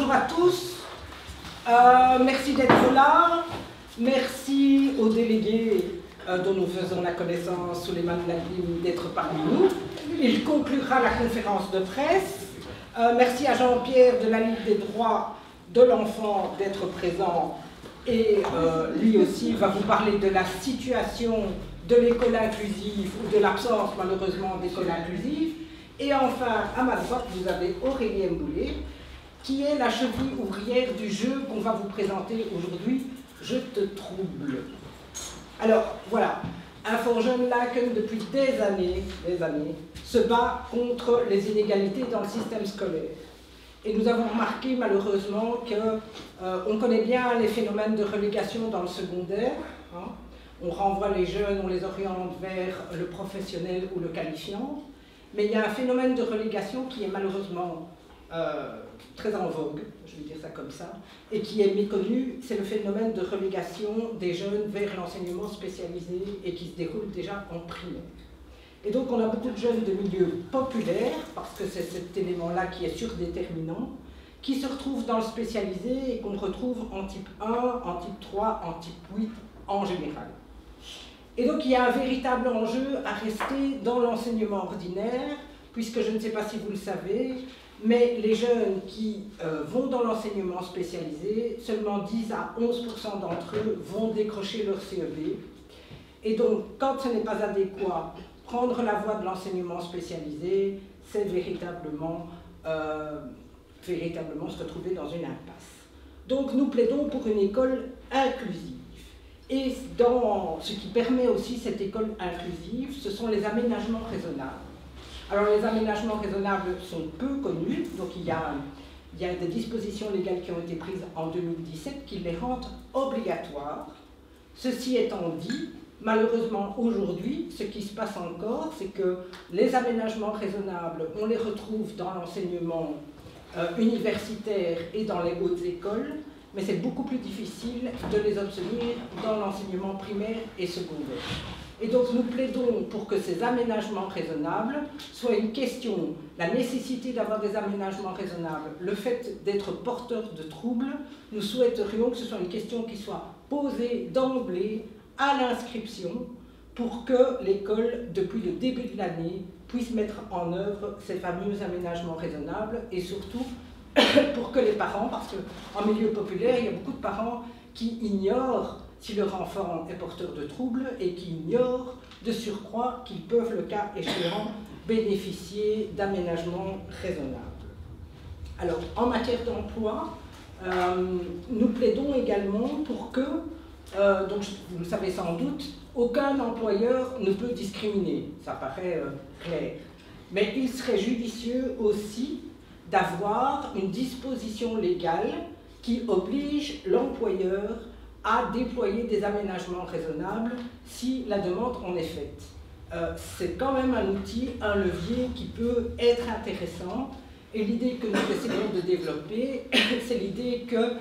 Bonjour à tous, merci d'être là, merci aux délégués dont nous faisons la connaissance, Souleymane Naglim, d'être parmi nous. Il conclura la conférence de presse. Merci à Jean-Pierre de la Ligue des droits de l'enfant d'être présent et lui aussi va vous parler de la situation de l'école inclusive ou de l'absence malheureusement d'école inclusive. Et enfin, à ma droite, vous avez Aurélie Mboulet, qui est la cheville ouvrière du jeu qu'on va vous présenter aujourd'hui, Je te trouble. Alors, voilà, un fort jeune Laken, depuis des années, se bat contre les inégalités dans le système scolaire. Et nous avons remarqué malheureusement qu'on connaît bien les phénomènes de relégation dans le secondaire. Hein. On renvoie les jeunes, on les oriente vers le professionnel ou le qualifiant. Mais il y a un phénomène de relégation qui est malheureusement très en vogue, je vais dire ça comme ça, et qui est méconnu, c'est le phénomène de relégation des jeunes vers l'enseignement spécialisé et qui se déroule déjà en primaire. Et donc on a beaucoup de jeunes de milieux populaires, parce que c'est cet élément-là qui est surdéterminant, qui se retrouvent dans le spécialisé et qu'on retrouve en type 1, en type 3, en type 8 en général. Et donc il y a un véritable enjeu à rester dans l'enseignement ordinaire, puisque je ne sais pas si vous le savez, mais les jeunes qui vont dans l'enseignement spécialisé, seulement 10 à 11% d'entre eux vont décrocher leur CEB. Et donc quand ce n'est pas adéquat, prendre la voie de l'enseignement spécialisé, c'est véritablement se retrouver dans une impasse. Donc nous plaidons pour une école inclusive. Et dans ce qui permet aussi cette école inclusive, ce sont les aménagements raisonnables. Alors les aménagements raisonnables sont peu connus, donc il y a des dispositions légales qui ont été prises en 2017 qui les rendent obligatoires. Ceci étant dit, malheureusement aujourd'hui, ce qui se passe encore, c'est que les aménagements raisonnables, on les retrouve dans l'enseignement universitaire et dans les hautes écoles, mais c'est beaucoup plus difficile de les obtenir dans l'enseignement primaire et secondaire. Et donc nous plaidons pour que ces aménagements raisonnables soient une question, la nécessité d'avoir des aménagements raisonnables, le fait d'être porteur de troubles, nous souhaiterions que ce soit une question qui soit posée d'emblée à l'inscription pour que l'école, depuis le début de l'année, puisse mettre en œuvre ces fameux aménagements raisonnables et surtout pour que les parents, parce qu'en milieu populaire, il y a beaucoup de parents qui ignorent si leur enfant est porteur de troubles et qui ignorent de surcroît qu'ils peuvent, le cas échéant, bénéficier d'aménagements raisonnables. Alors, en matière d'emploi, nous plaidons également pour que, donc vous le savez sans doute, aucun employeur ne peut discriminer, ça paraît clair, mais il serait judicieux aussi d'avoir une disposition légale qui oblige l'employeur à déployer des aménagements raisonnables si la demande en est faite. C'est quand même un outil, un levier qui peut être intéressant, et l'idée que nous essayons de développer, c'est l'idée que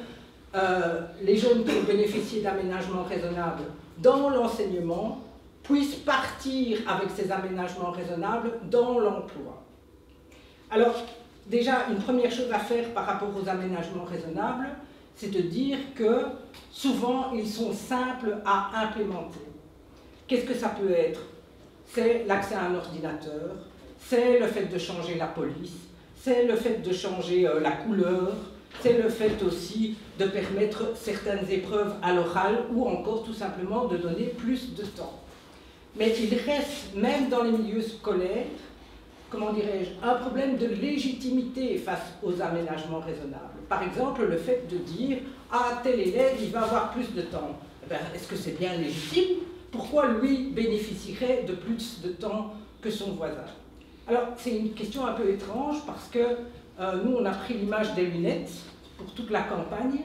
les jeunes qui ont bénéficié d'aménagements raisonnables dans l'enseignement puissent partir avec ces aménagements raisonnables dans l'emploi. Alors, déjà, une première chose à faire par rapport aux aménagements raisonnables, c'est de dire que souvent, ils sont simples à implémenter. Qu'est-ce que ça peut être? C'est l'accès à un ordinateur, c'est le fait de changer la police, c'est le fait de changer la couleur, c'est le fait aussi de permettre certaines épreuves à l'oral ou encore tout simplement de donner plus de temps. Mais il reste, même dans les milieux scolaires, comment dirais-je, un problème de légitimité face aux aménagements raisonnables. Par exemple, le fait de dire « Ah, tel élève, il va avoir plus de temps. » Est-ce que c'est bien légitime? Pourquoi lui bénéficierait de plus de temps que son voisin? Alors, c'est une question un peu étrange parce que nous, on a pris l'image des lunettes pour toute la campagne,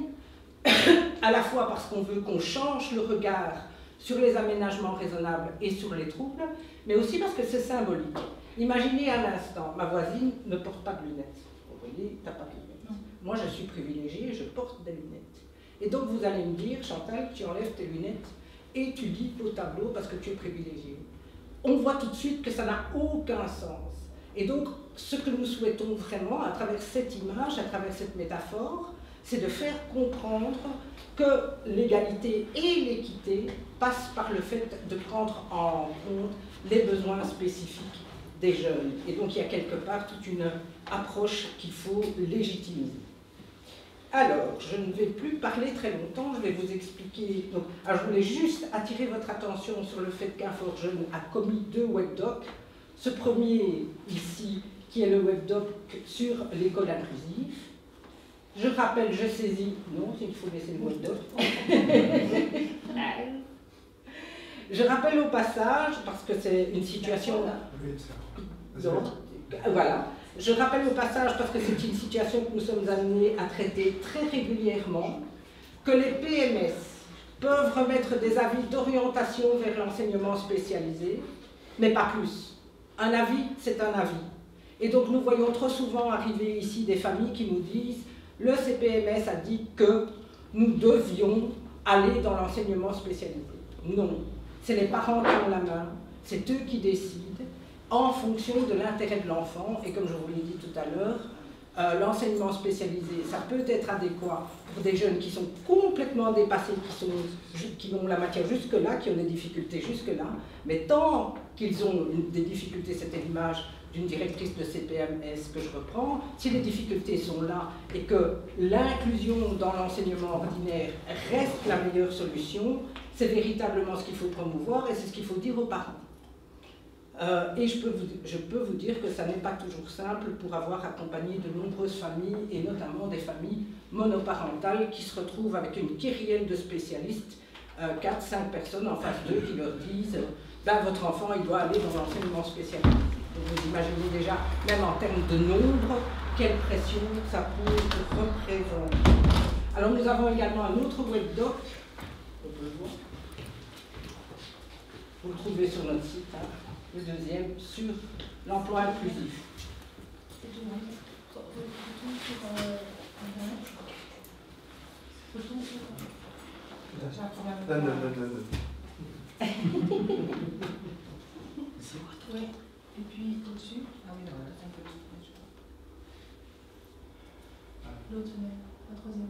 à la fois parce qu'on veut qu'on change le regard sur les aménagements raisonnables et sur les troubles, mais aussi parce que c'est symbolique. Imaginez un instant, ma voisine ne porte pas de lunettes. Vous voyez, tu n'as pas de lunettes. Moi, je suis privilégiée, je porte des lunettes. Et donc, vous allez me dire, Chantal, tu enlèves tes lunettes et tu lis au tableau parce que tu es privilégiée. On voit tout de suite que ça n'a aucun sens. Et donc, ce que nous souhaitons vraiment, à travers cette image, à travers cette métaphore, c'est de faire comprendre que l'égalité et l'équité passent par le fait de prendre en compte les besoins spécifiques des jeunes. Et donc il y a quelque part toute une approche qu'il faut légitimiser. Alors, je ne vais plus parler très longtemps, je vais vous expliquer. Donc, alors je voulais juste attirer votre attention sur le fait qu'Infort Jeune a commis 2 webdocs. Ce premier ici, qui est le webdoc sur l'école inclusive. Je rappelle, je saisis, non, il faut laisser le webdoc. Je rappelle au passage, parce que c'est une situation... Donc, voilà. Je rappelle au passage, parce que c'est une situation que nous sommes amenés à traiter très régulièrement, que les PMS peuvent remettre des avis d'orientation vers l'enseignement spécialisé, mais pas plus. Un avis, c'est un avis. Et donc nous voyons trop souvent arriver ici des familles qui nous disent « le CPMS a dit que nous devions aller dans l'enseignement spécialisé ». Non, c'est les parents qui ont la main, c'est eux qui décident en fonction de l'intérêt de l'enfant. Et comme je vous l'ai dit tout à l'heure, l'enseignement spécialisé, ça peut être adéquat pour des jeunes qui sont complètement dépassés, qui ont la matière jusque-là, qui ont des difficultés jusque-là, mais tant qu'ils ont des difficultés, c'était l'image d'une directrice de CPMS que je reprends, si les difficultés sont là et que l'inclusion dans l'enseignement ordinaire reste la meilleure solution, c'est véritablement ce qu'il faut promouvoir et c'est ce qu'il faut dire aux parents. Et je peux vous dire que ça n'est pas toujours simple pour avoir accompagné de nombreuses familles, et notamment des familles monoparentales qui se retrouvent avec une kyrielle de spécialistes, 4-5 personnes en face d'eux qui leur disent ben, « votre enfant il doit aller dans l'enseignement spécialisé ». Vous imaginez déjà, même en termes de nombre, quelle pression ça peut représenter. Alors nous avons également un autre webdoc, on peut le voir, vous le trouvez sur notre site, hein. Le deuxième sur l'emploi inclusif. Oui, et puis au-dessus. Ah oui, non, là c'est un peu tout. L'autre, la troisième.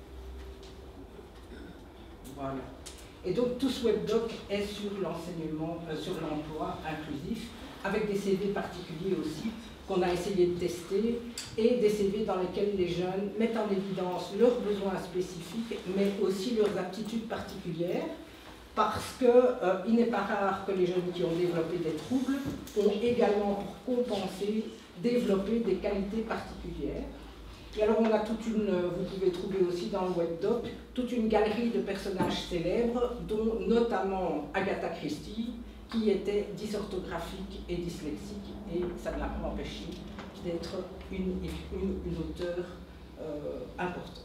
Voilà. Et donc tout ce webdoc est sur l'enseignement, sur l'emploi inclusif, avec des CV particuliers aussi, qu'on a essayé de tester, et des CV dans lesquels les jeunes mettent en évidence leurs besoins spécifiques, mais aussi leurs aptitudes particulières, parce qu'il n'est pas rare que les jeunes qui ont développé des troubles ont également, pour compenser, développé des qualités particulières. Et alors on a toute une, vous pouvez trouver aussi dans le webdoc, toute une galerie de personnages célèbres, dont notamment Agatha Christie, qui était dysorthographique et dyslexique, et ça ne l'a pas empêché d'être une auteure importante.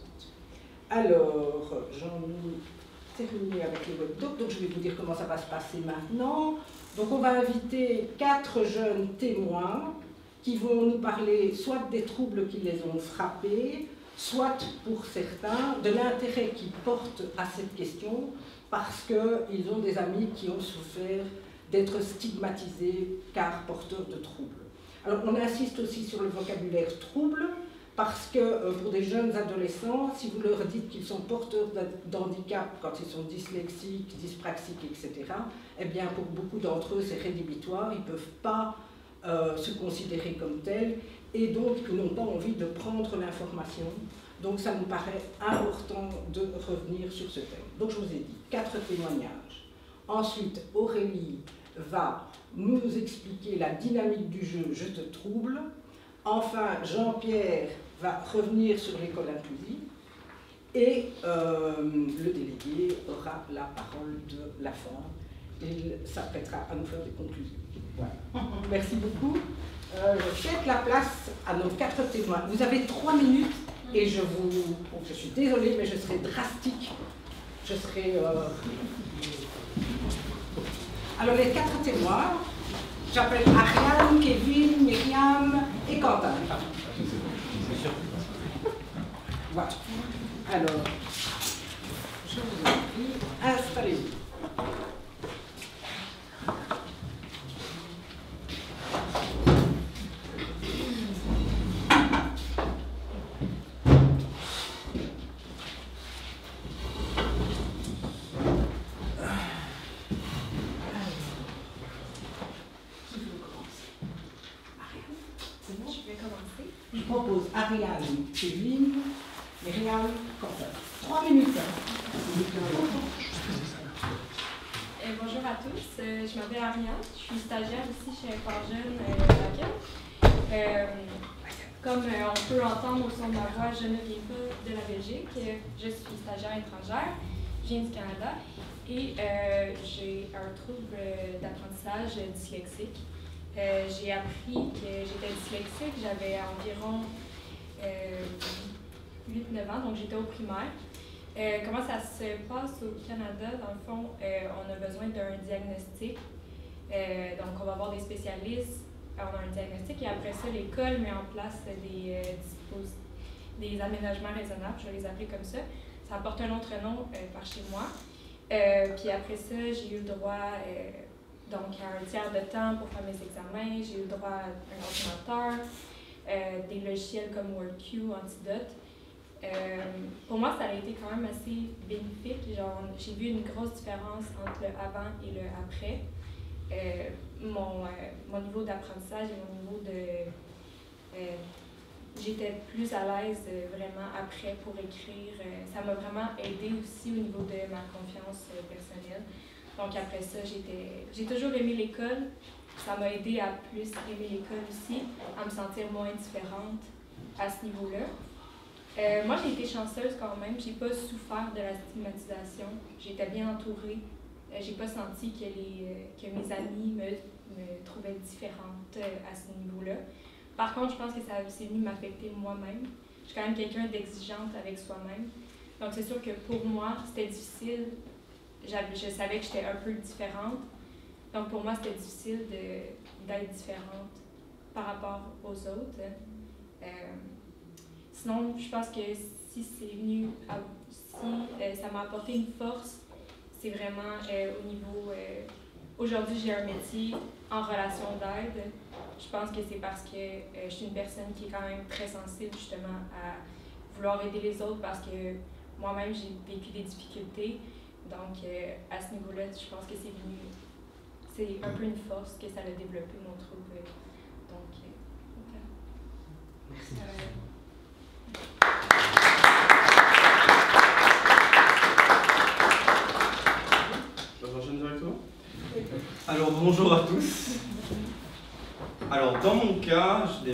Alors, j'en ai terminé avec le webdoc, donc je vais vous dire comment ça va se passer maintenant. Donc on va inviter 4 jeunes témoins qui vont nous parler soit des troubles qui les ont frappés, soit, pour certains, de l'intérêt qu'ils portent à cette question, parce qu'ils ont des amis qui ont souffert d'être stigmatisés car porteurs de troubles. Alors, on insiste aussi sur le vocabulaire trouble, parce que pour des jeunes adolescents, si vous leur dites qu'ils sont porteurs d'handicap quand ils sont dyslexiques, dyspraxiques, etc., eh bien, pour beaucoup d'entre eux, c'est rédhibitoire, ils ne peuvent pas se considérer comme tels, et donc ils n'ont pas envie de prendre l'information. Donc ça nous paraît important de revenir sur ce thème. Donc je vous ai dit 4 témoignages. Ensuite, Aurélie va nous expliquer la dynamique du jeu « Je te trouble ». Enfin, Jean-Pierre va revenir sur l'école inclusive. Et le délégué aura la parole de la fin. Il s'apprêtera à nous faire des conclusions. Voilà. Merci beaucoup. Je cède la place à nos 4 témoins. Vous avez 3 minutes et je suis désolée, mais je serai drastique. Je serai... Alors les 4 témoins, j'appelle Ariane, Kevin, Myriam et Quentin. Voilà. Alors, je vous en prie, installez-vous. C'est bon, je vais commencer. Je propose Ariane, Kevin, Myriam, Quentin. 3 minutes. Bonjour à tous, je m'appelle Ariane, je suis stagiaire ici chez Fort Jeune Comme on peut entendre au son de ma voix, je ne viens pas de la Belgique, je suis stagiaire étrangère, je viens du Canada et j'ai un trouble d'apprentissage dyslexique. J'ai appris que j'étais dyslexique, j'avais environ 8-9 ans, donc j'étais au primaire. Comment ça se passe au Canada? Dans le fond, on a besoin d'un diagnostic. Donc, on va avoir des spécialistes, on a un diagnostic et après ça, l'école met en place des aménagements raisonnables, je vais les appeler comme ça. Ça porte un autre nom par chez moi. Puis après ça, j'ai eu le droit donc à un tiers de temps pour faire mes examens, j'ai eu le droit à un ordinateur, des logiciels comme WordQ, Antidote. Pour moi, ça a été quand même assez bénéfique. J'ai vu une grosse différence entre le avant et le après. Mon niveau d'apprentissage et mon niveau de... j'étais plus à l'aise vraiment après pour écrire. Ça m'a vraiment aidé aussi au niveau de ma confiance personnelle. Donc après ça, j'ai toujours aimé l'école. Ça m'a aidé à plus aimer l'école aussi, à me sentir moins différente à ce niveau-là. Moi, j'ai été chanceuse quand même. J'ai pas souffert de la stigmatisation. J'étais bien entourée. J'ai pas senti que mes amis me trouvaient différente à ce niveau-là. Par contre, je pense que c'est venu m'affecter moi-même. Je suis quand même quelqu'un d'exigeante avec soi-même. Donc, c'est sûr que pour moi, c'était difficile. Je savais que j'étais un peu différente. Donc, pour moi, c'était difficile d'être différente par rapport aux autres. Sinon, je pense que si ça m'a apporté une force, c'est vraiment au niveau... aujourd'hui, j'ai un métier en relation d'aide. Je pense que c'est parce que je suis une personne qui est quand même très sensible justement à vouloir aider les autres parce que moi-même, j'ai vécu des difficultés. Donc, à ce niveau-là, je pense que c'est un peu une force que ça a développé mon trouble. Donc, voilà. Merci. J'enchaîne directement. Alors bonjour à tous. Alors dans mon cas, je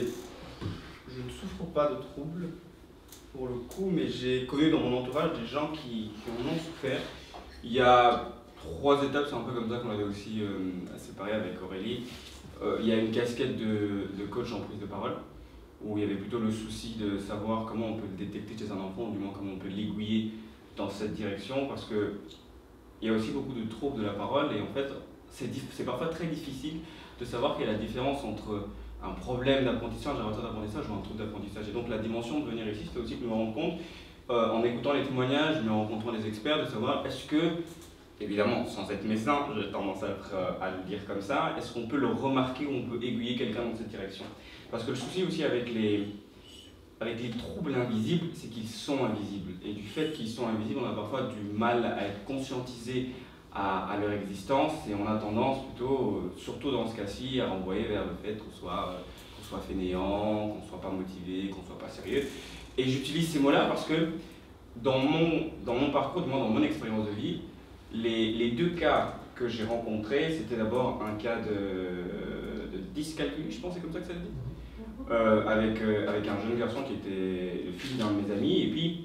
ne souffre pas de troubles pour le coup, mais j'ai connu dans mon entourage des gens qui en ont souffert. Il y a 3 étapes, c'est un peu comme ça qu'on avait aussi séparé avec Aurélie. Il y a une casquette de coach en prise de parole, où il y avait plutôt le souci de savoir comment on peut le détecter chez un enfant, ou du moins comment on peut l'aiguiller dans cette direction, parce que il y a aussi beaucoup de troubles de la parole et en fait c'est parfois très difficile de savoir quelle est la différence entre un problème d'apprentissage, un retard d'apprentissage ou un trouble d'apprentissage. Et donc la dimension de venir ici, c'était aussi de me rendre compte, en écoutant les témoignages, mais en rencontrant des experts, de savoir est-ce que, évidemment sans être médecin, j'ai tendance à le dire comme ça, est-ce qu'on peut le remarquer ou on peut aiguiller quelqu'un dans cette direction? Parce que le souci aussi avec les troubles invisibles, c'est qu'ils sont invisibles. Et du fait qu'ils sont invisibles, on a parfois du mal à être conscientisé à leur existence et on a tendance plutôt, surtout dans ce cas-ci, à renvoyer vers le fait qu'on soit fainéant, qu'on ne soit pas motivé, qu'on ne soit pas sérieux. Et j'utilise ces mots-là parce que dans mon parcours, du moins dans mon expérience de vie, les 2 cas que j'ai rencontrés, c'était d'abord un cas de dyscalculie, je pense que c'est comme ça que ça se dit. Avec un jeune garçon qui était le fils d'un de mes amis, et puis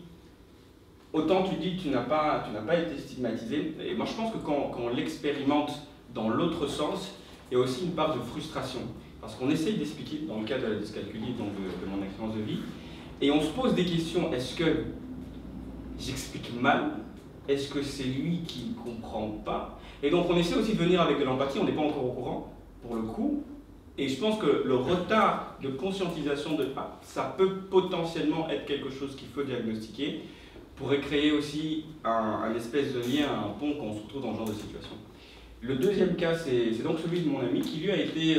autant tu dis que tu n'as pas été stigmatisé, et moi je pense que quand on l'expérimente dans l'autre sens, il y a aussi une part de frustration, parce qu'on essaye d'expliquer, dans le cas de la dyscalculie, donc de mon expérience de vie, et on se pose des questions, est-ce que j'explique mal? Est-ce que c'est lui qui ne comprend pas? Et donc on essaie aussi de venir avec de l'empathie, on n'est pas encore au courant, pour le coup. Et je pense que le retard de conscientisation de ça peut potentiellement être quelque chose qu'il faut diagnostiquer, pourrait créer aussi un espèce de lien, un pont quand on se retrouve dans ce genre de situation. Le deuxième cas, c'est donc celui de mon ami qui lui a été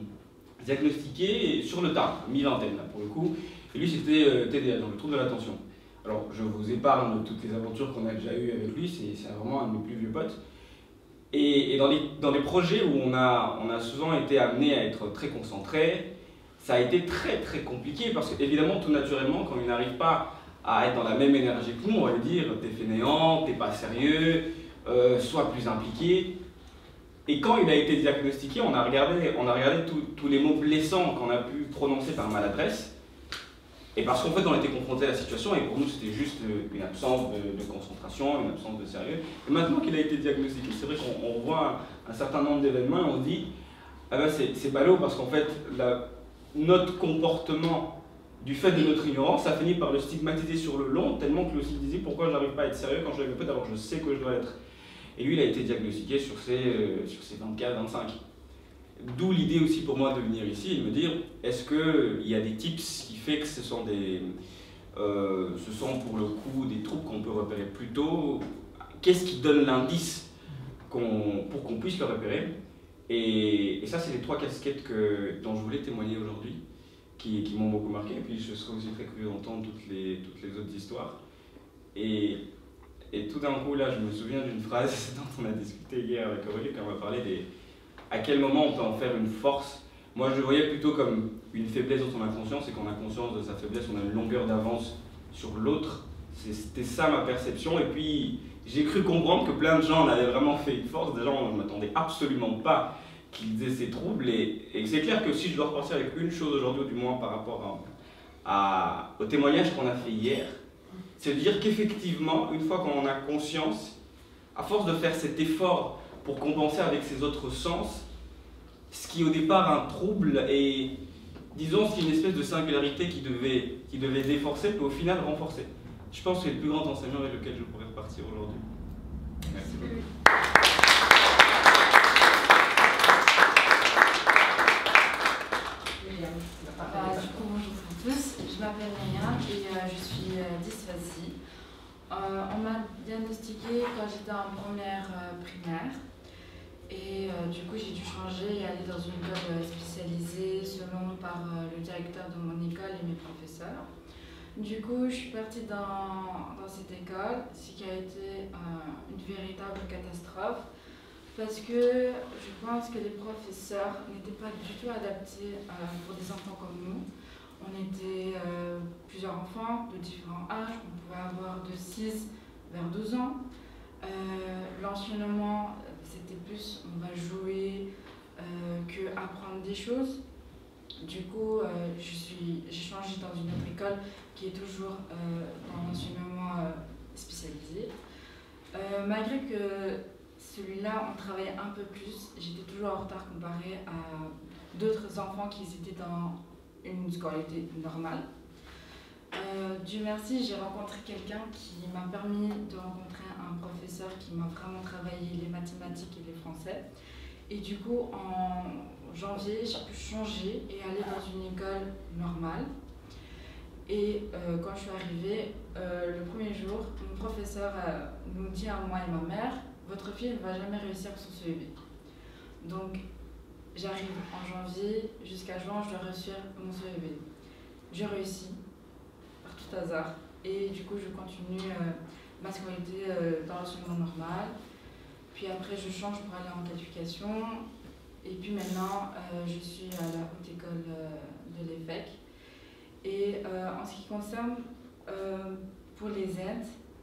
diagnostiqué sur le tard, mi-vingtaine pour le coup. Et lui c'était TDA, donc le trouble de l'attention. Alors je vous épargne toutes les aventures qu'on a déjà eues avec lui, c'est vraiment un de mes plus vieux potes. Et dans des projets où on a souvent été amené à être très concentré, ça a été très très compliqué parce qu'évidemment, tout naturellement, quand il n'arrive pas à être dans la même énergie que nous, on va lui dire t'es fainéant, t'es pas sérieux, sois plus impliqué. Et quand il a été diagnostiqué, on a regardé tous les mots blessants qu'on a pu prononcer par maladresse. Et parce qu'en fait, on était confronté à la situation et pour nous, c'était juste une absence de concentration, une absence de sérieux. Et maintenant qu'il a été diagnostiqué, c'est vrai qu'on voit un certain nombre d'événements et on se dit ah ben c'est ballot parce qu'en fait, notre comportement, du fait de notre ignorance, ça finit par le stigmatiser sur le long, tellement que lui aussi disait pourquoi je n'arrive pas à être sérieux quand je le répète alors que je sais que je dois l'être. Et lui, il a été diagnostiqué sur ses 24-25. D'où l'idée aussi pour moi de venir ici et de me dire, est-ce qu'il y a des tips qui fait que ce sont pour le coup des troubles qu'on peut repérer plus tôt? Qu'est-ce qui donne l'indice pour qu'on puisse le repérer? Et ça, c'est les 3 casquettes dont je voulais témoigner aujourd'hui, qui m'ont beaucoup marqué. Et puis je serais aussi très curieux d'entendre toutes les autres histoires. Et tout d'un coup, là, je me souviens d'une phrase dont on a discuté hier avec Aurélie, quand on m'a parlé à quel moment on peut en faire une force. Moi, je le voyais plutôt comme une faiblesse dont on a conscience, et quand on a conscience de sa faiblesse, on a une longueur d'avance sur l'autre. C'était ça ma perception, et puis j'ai cru comprendre que plein de gens en avaient vraiment fait une force. Déjà, on ne m'attendait absolument pas qu'ils aient ces troubles, et c'est clair que si je dois repartir avec une chose aujourd'hui, ou du moins par rapport au témoignage qu'on a fait hier, c'est de dire qu'effectivement, une fois qu'on a conscience, à force de faire cet effort pour compenser avec ses autres sens, ce qui au départ un trouble et disons c'est une espèce de singularité qui devait déforcer peut au final renforcer. Je pense que c'est le plus grand enseignement avec lequel je pourrais repartir aujourd'hui. Merci beaucoup. Bonjour à tous, je m'appelle Maya et je suis dysphasie. On m'a diagnostiqué quand j'étais en première primaire. Et du coup, j'ai dû changer et aller dans une école spécialisée selon par le directeur de mon école et mes professeurs. Du coup, je suis partie dans cette école, ce qui a été une véritable catastrophe parce que je pense que les professeurs n'étaient pas du tout adaptés pour des enfants comme nous. On était plusieurs enfants de différents âges, on pouvait avoir de 6 vers 12 ans. L'enseignement, c'était plus on va jouer que apprendre des choses. Du coup, j'ai changé dans une autre école qui est toujours dans l'enseignement spécialisé. Malgré que celui-là, on travaillait un peu plus, j'étais toujours en retard comparé à d'autres enfants qui étaient dans une scolarité normale. Dieu merci, j'ai rencontré quelqu'un qui m'a permis de rencontrer un professeur qui m'a vraiment travaillé les mathématiques et les français. Et du coup, en janvier, j'ai pu changer et aller dans une école normale. Et quand je suis arrivée, le premier jour, mon professeur nous dit à moi et ma mère, votre fille ne va jamais réussir son CEB. Donc, j'arrive en janvier, jusqu'à juin, je dois réussir mon CEB. J'ai réussi, par tout hasard. Et du coup, je continue ma scolarité dans l'enseignement normal. Puis après, je change pour aller en qualification. Et puis maintenant, je suis à la haute école de l'EFEC. Et en ce qui concerne pour les aides,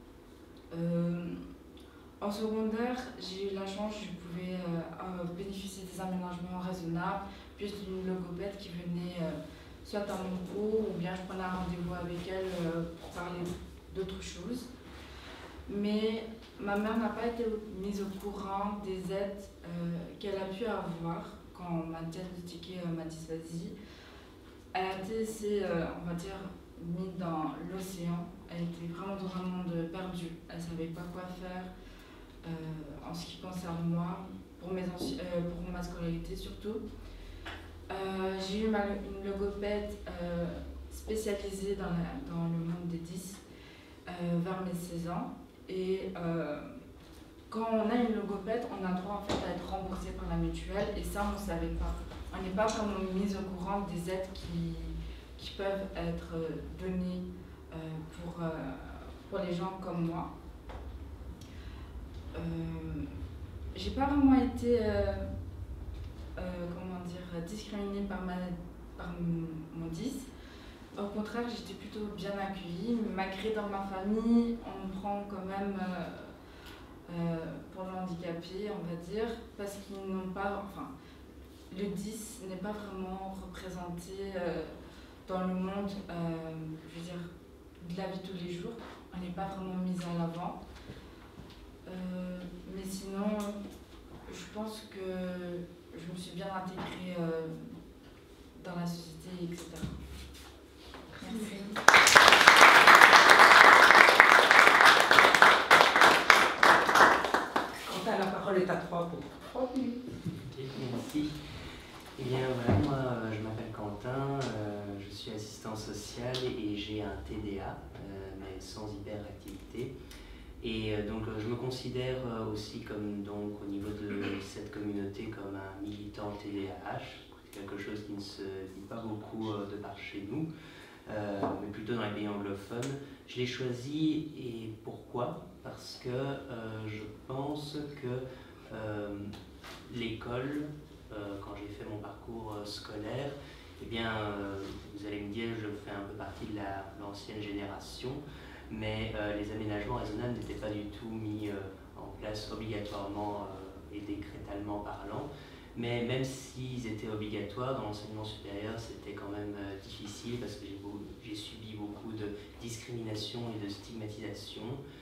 en secondaire, j'ai eu la chance, je pouvais bénéficier des aménagements raisonnables, puis d'une logopède qui venait soit à mon cours, ou bien je prenais un rendez-vous avec elle pour parler d'autres choses. Mais ma mère n'a pas été mise au courant des aides qu'elle a pu avoir quand on m'a diagnostiqué ma dysphasie. Elle a été, on va dire, mise dans l'océan. Elle était vraiment dans un monde perdu. Elle ne savait pas quoi faire en ce qui concerne moi, pour ma scolarité surtout. J'ai eu une logopède spécialisée dans le monde des 10 vers mes 16 ans. Et quand on a une logopède, on a droit en fait à être remboursé par la mutuelle et ça on ne savait pas. On n'est pas vraiment mis au courant des aides qui peuvent être données pour les gens comme moi. J'ai pas vraiment été discriminée par ma par mon 10. Au contraire, j'étais plutôt bien accueillie. Malgré dans ma famille, on me prend quand même pour le handicapé, on va dire, parce qu'ils n'ont pas... Enfin, le 10 n'est pas vraiment représenté dans le monde, je veux dire, de la vie de tous les jours. On n'est pas vraiment mis en avant. Mais sinon, je pense que je me suis bien intégrée dans la société, etc. Merci. Quentin, la parole est à 3 pour 3 minutes. Merci. Eh bien voilà, moi je m'appelle Quentin, je suis assistant social et j'ai un TDA, mais sans hyperactivité. Et donc je me considère aussi comme donc au niveau de cette communauté comme un militant TDAH, quelque chose qui ne se dit pas beaucoup de par chez nous, mais plutôt dans les pays anglophones. Je l'ai choisi et pourquoi? Parce que je pense que l'école, quand j'ai fait mon parcours scolaire, eh bien, vous allez me dire, je fais un peu partie de l'ancienne génération, mais les aménagements raisonnables n'étaient pas du tout mis en place obligatoirement et décrétalement parlant. Mais même s'ils étaient obligatoires, dans l'enseignement supérieur, c'était quand même difficile parce que j'ai subi beaucoup de discrimination et de stigmatisation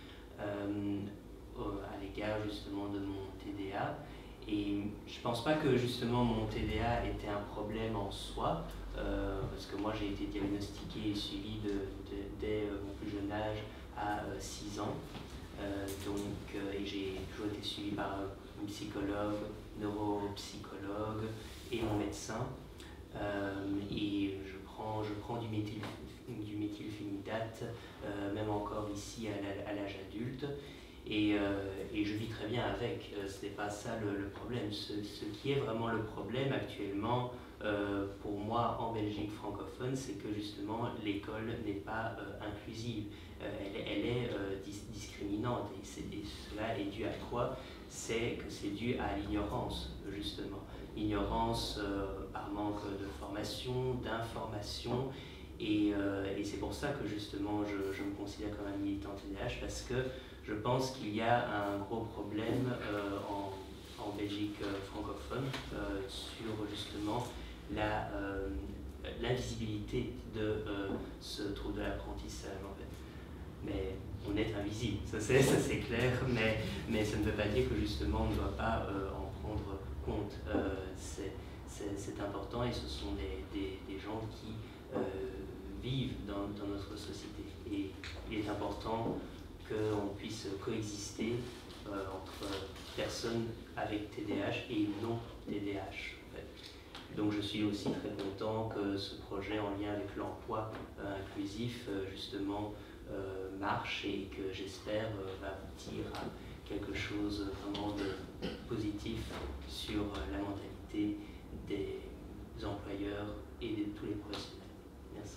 à l'égard justement de mon TDA. Et je ne pense pas que justement mon TDA était un problème en soi, parce que moi j'ai été diagnostiqué et suivi dès mon plus jeune âge à 6 ans. Et j'ai toujours été suivi par une psychologue, neuropsychologue et mon médecin. Et je prends du méthylphénidate, même encore ici à l'âge adulte. Et je vis très bien avec, ce n'est pas ça le problème. Ce qui est vraiment le problème actuellement pour moi en Belgique francophone, c'est que justement l'école n'est pas inclusive, elle est discriminante. Et cela est dû à quoi? C'est que c'est dû à l'ignorance, justement. Ignorance par manque de formation, d'information. Et c'est pour ça que justement je me considère comme un militant TDAH, parce que je pense qu'il y a un gros problème en Belgique francophone sur justement l'invisibilité de ce trouble de l'apprentissage en fait. Mais on est invisible, ça c'est clair, mais ça ne veut pas dire que justement on ne doit pas en prendre compte. C'est important et ce sont des gens qui vivent dans notre société. Et il est important qu'on puisse coexister entre personnes avec TDAH et non TDAH. En fait. Donc je suis aussi très content que ce projet en lien avec l'emploi inclusif justement marche et que j'espère va aboutir à quelque chose vraiment de positif sur la mentalité des employeurs et de tous les professionnels. Merci.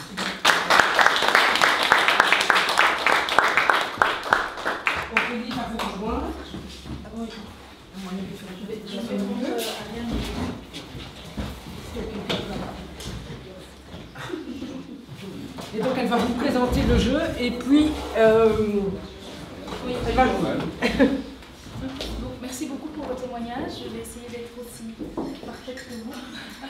Ophélie va vous rejoindre. Ah oui. Je vais prendre Ariane. Et donc elle va vous présenter le jeu et puis Oui, elle va jouer. Donc, merci beaucoup pour votre témoignage. Je vais essayer d'être aussi parfaite que vous.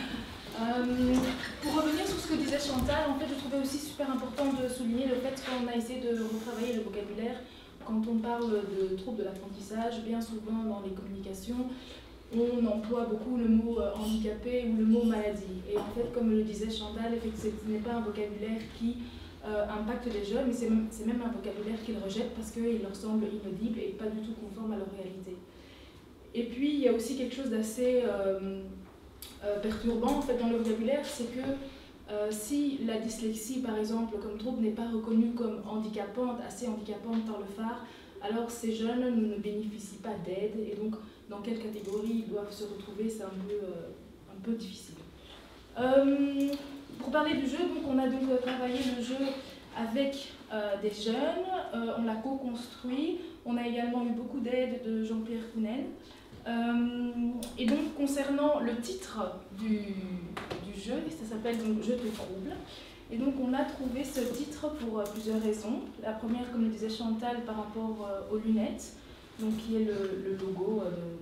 Pour revenir sur ce que disait Chantal, en fait, je trouvais aussi super important de souligner le fait qu'on a essayé de retravailler le vocabulaire. Quand on parle de troubles de l'apprentissage, bien souvent dans les communications, on emploie beaucoup le mot handicapé ou le mot maladie. Et en fait, comme le disait Chantal, ce n'est pas un vocabulaire qui impacte les jeunes, mais c'est même un vocabulaire qu'ils rejettent parce qu'il leur semble inaudible et pas du tout conforme à leur réalité. Et puis, il y a aussi quelque chose d'assez perturbant en fait, dans le vocabulaire, c'est que si la dyslexie, par exemple, comme trouble n'est pas reconnue comme handicapante, assez handicapante par le phare, alors ces jeunes ne bénéficient pas d'aide et donc dans quelle catégorie ils doivent se retrouver, c'est un peu difficile. Pour parler du jeu, donc, on a donc travaillé le jeu avec des jeunes, on l'a co-construit, on a également eu beaucoup d'aide de Jean-Pierre Kounen. Et donc, concernant le titre du jeu, ça s'appelle donc « Je te trouble ». Et donc, on a trouvé ce titre pour plusieurs raisons. La première, comme le disait Chantal, par rapport aux lunettes, donc qui est le logo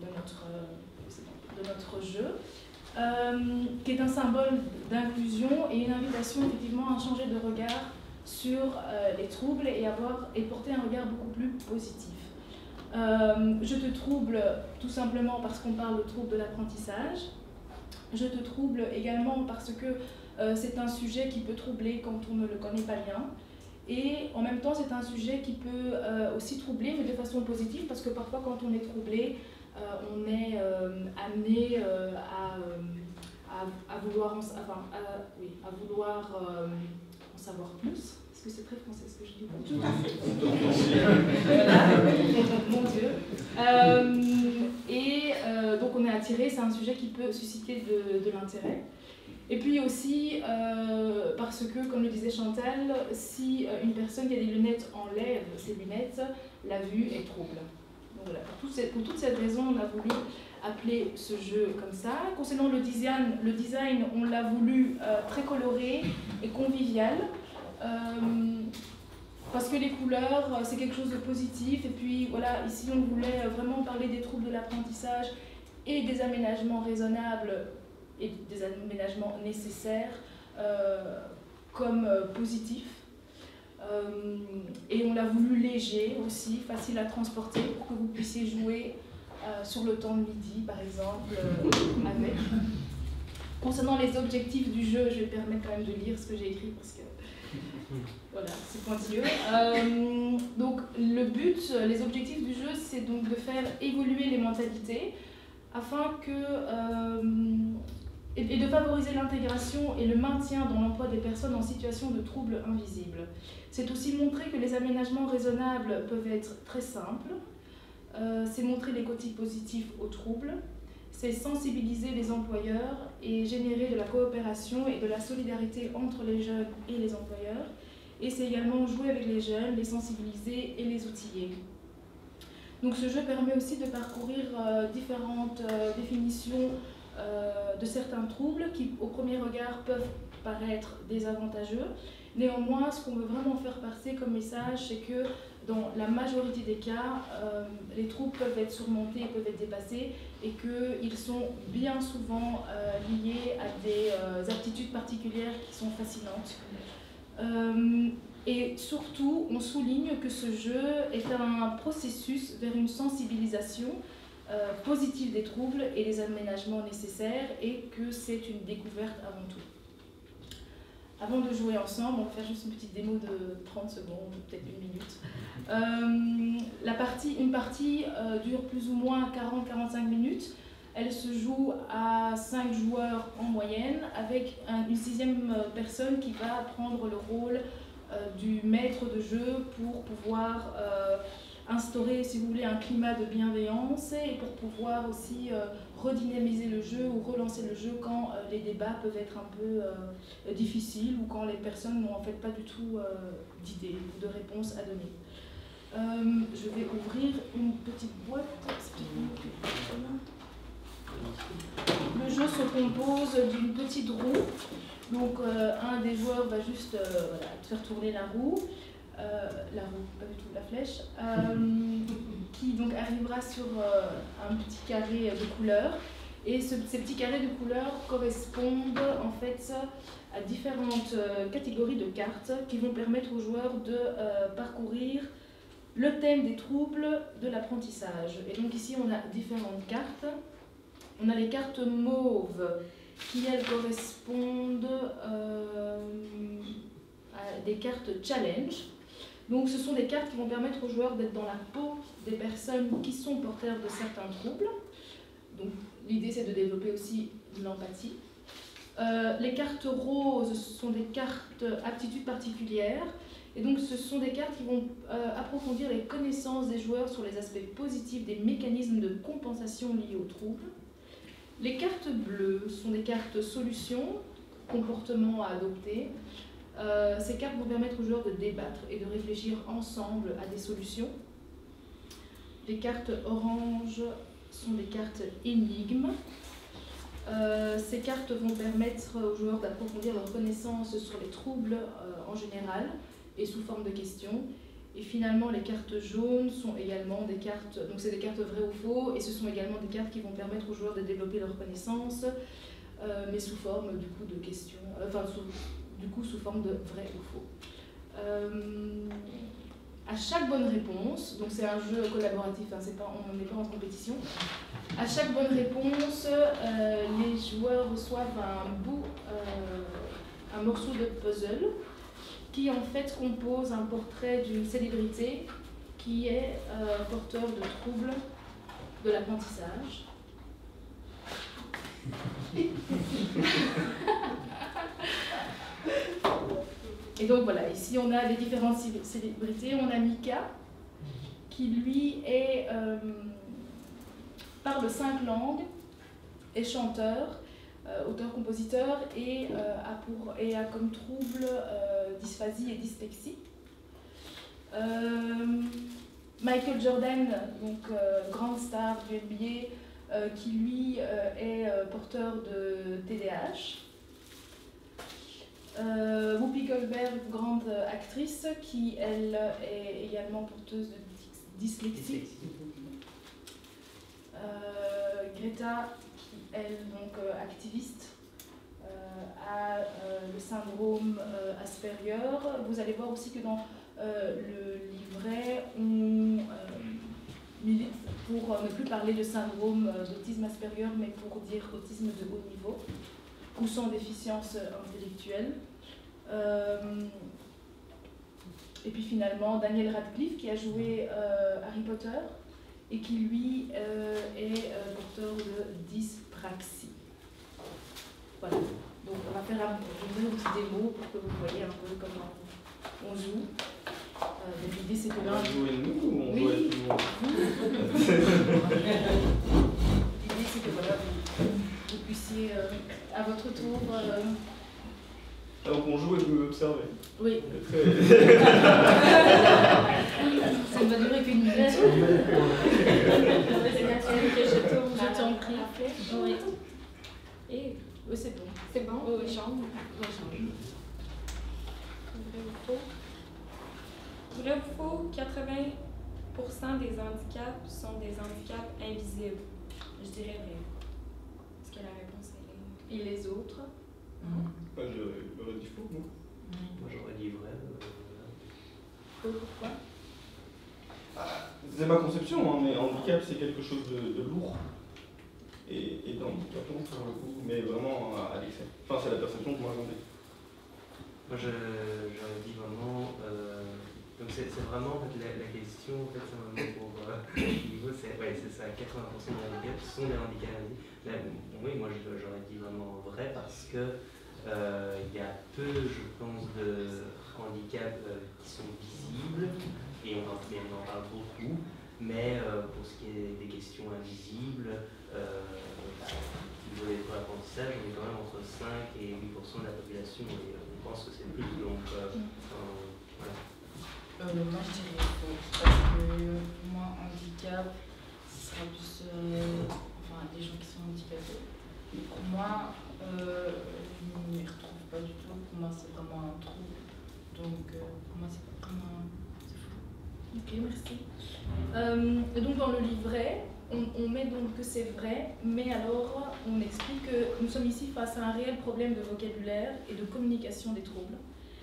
de notre jeu, qui est un symbole d'inclusion et une invitation effectivement à changer de regard sur les troubles et porter un regard beaucoup plus positif. Je te trouble tout simplement parce qu'on parle de trouble de l'apprentissage. Je te trouble également parce que c'est un sujet qui peut troubler quand on ne le connaît pas bien. Et en même temps, c'est un sujet qui peut aussi troubler, mais de façon positive, parce que parfois, quand on est troublé, on est amené à vouloir en savoir plus. Est-ce que c'est très français ce que je dis? Tout à fait. Mon Dieu. Donc on est attiré, c'est un sujet qui peut susciter de l'intérêt. Et puis aussi parce que, comme le disait Chantal, si une personne qui a des lunettes enlève ses lunettes, la vue est trouble. Donc voilà, pour toutes ces raisons, on a voulu appeler ce jeu comme ça. Concernant le design, on l'a voulu très coloré et convivial. Parce que les couleurs, c'est quelque chose de positif. Et puis voilà, ici on voulait vraiment parler des troubles de l'apprentissage et des aménagements raisonnables et des aménagements nécessaires comme positifs. Et on l'a voulu léger aussi, facile à transporter pour que vous puissiez jouer sur le temps de midi par exemple avec. Concernant les objectifs du jeu, je vais permettre quand même de lire ce que j'ai écrit parce que voilà, c'est pointilleux. Donc le but, les objectifs du jeu, c'est donc de faire évoluer les mentalités afin et de favoriser l'intégration et le maintien dans l'emploi des personnes en situation de troubles invisibles. C'est aussi montrer que les aménagements raisonnables peuvent être très simples. C'est montrer les côtés positifs aux troubles. C'est sensibiliser les employeurs et générer de la coopération et de la solidarité entre les jeunes et les employeurs. Et c'est également jouer avec les jeunes, les sensibiliser et les outiller. Donc ce jeu permet aussi de parcourir différentes définitions de certains troubles qui, au premier regard, peuvent paraître désavantageux. Néanmoins, ce qu'on veut vraiment faire passer comme message, c'est que dans la majorité des cas, les troubles peuvent être surmontés, peuvent être dépassés et qu'ils sont bien souvent liés à des aptitudes particulières qui sont fascinantes. Et surtout, on souligne que ce jeu est un processus vers une sensibilisation positive des troubles et des aménagements nécessaires et que c'est une découverte avant tout. Avant de jouer ensemble, on va faire juste une petite démo de 30 secondes, peut-être une minute. Une partie dure plus ou moins 40-45 minutes. Elle se joue à 5 joueurs en moyenne, avec une 6e personne qui va prendre le rôle du maître de jeu pour pouvoir instaurer, si vous voulez, un climat de bienveillance et pour pouvoir aussi redynamiser le jeu ou relancer le jeu quand les débats peuvent être un peu difficiles ou quand les personnes n'ont en fait pas du tout d'idées ou de réponses à donner. Je vais ouvrir une petite boîte. Le jeu se compose d'une petite roue. Donc un des joueurs va juste faire tourner la roue, pas du tout, la flèche, qui donc arrivera sur un petit carré de couleurs. Et ces petits carrés de couleurs correspondent en fait à différentes catégories de cartes qui vont permettre aux joueurs de parcourir le thème des troubles de l'apprentissage. Et donc ici on a différentes cartes. On a les cartes mauves qui elles correspondent à des cartes challenge. Donc ce sont des cartes qui vont permettre aux joueurs d'être dans la peau des personnes qui sont porteurs de certains troubles. Donc l'idée c'est de développer aussi l'empathie. Les cartes roses sont des cartes aptitudes particulières. Et donc ce sont des cartes qui vont approfondir les connaissances des joueurs sur les aspects positifs des mécanismes de compensation liés aux troubles. Les cartes bleues sont des cartes solutions, comportements à adopter. Ces cartes vont permettre aux joueurs de débattre et de réfléchir ensemble à des solutions. Les cartes oranges sont des cartes énigmes. Ces cartes vont permettre aux joueurs d'approfondir leur connaissance sur les troubles en général et sous forme de questions. Et finalement, les cartes jaunes sont également des cartes, donc c'est des cartes vraies ou faux, et ce sont également des cartes qui vont permettre aux joueurs de développer leurs connaissances, mais sous forme du coup de questions, sous forme de vrai ou faux. À chaque bonne réponse, donc c'est un jeu collaboratif, hein, on n'est pas en compétition. À chaque bonne réponse, les joueurs reçoivent un morceau de puzzle qui en fait compose un portrait d'une célébrité qui est porteur de troubles de l'apprentissage. Et donc voilà, ici on a les différentes célébrités. On a Mika qui lui parle 5 langues, est chanteur, auteur-compositeur et a comme trouble dysphasie et dyslexie. Michael Jordan, donc grande star du NBA, qui lui est porteur de TDAH. Whoopi Goldberg, grande actrice, qui elle est également porteuse de dyslexie. Greta, qui elle donc activiste, a le syndrome Asperger. Vous allez voir aussi que dans le livret, on milite pour ne plus parler de syndrome d'autisme Asperger, mais pour dire autisme de haut niveau ou sans déficience intellectuelle. Et puis finalement, Daniel Radcliffe, qui a joué Harry Potter et qui lui est porteur de dyspraxie. Voilà. Donc on va faire une petite démo pour que vous voyez un peu comment on joue. L'idée c'est que on va jouer nous ou on joue avec tout le monde? L'idée c'est que voilà, vous puissiez à votre tour. Donc on joue et vous m'observez. Oui. Très... Ça ne va durer qu'une minute. Je t'en prie. Oui. Et oui, c'est bon. C'est bon? Oui, change. Vrai ou faux, 80% des handicaps sont des handicaps invisibles. Je dirais vrai. Est-ce que la réponse est... Et les autres? J'aurais dit faux, moi. Moi j'aurais dit vrai. Pourquoi? C'est ma conception, hein, mais handicap c'est quelque chose de lourd et d'handicapant pour le coup, mais vraiment à l'excès. Enfin, c'est la perception que moi j'en ai. Moi j'aurais dit vraiment. Donc c'est vraiment en fait, la question, en fait, c'est vraiment pour niveau, c'est ça, 80% des handicaps sont des handicaps. Oui, moi j'aurais dit vraiment vrai parce que il y a peu, je pense, de handicaps qui sont visibles et on en parle beaucoup, mais pour ce qui est des questions invisibles, niveau des troubles d'apprentissage, on est quand même entre 5 et 8% de la population et on pense que c'est plus, donc voilà. Moi je dirais faux, parce que moi handicap, ce sera plus des gens qui sont handicapés. Pour moi, je ne m'y retrouve pas du tout. Pour moi, c'est vraiment un trouble. Donc, pour moi, c'est vraiment. C'est fou. Ok, merci. Donc, dans le livret, on met donc que c'est vrai, mais alors on explique que nous sommes ici face à un réel problème de vocabulaire et de communication des troubles.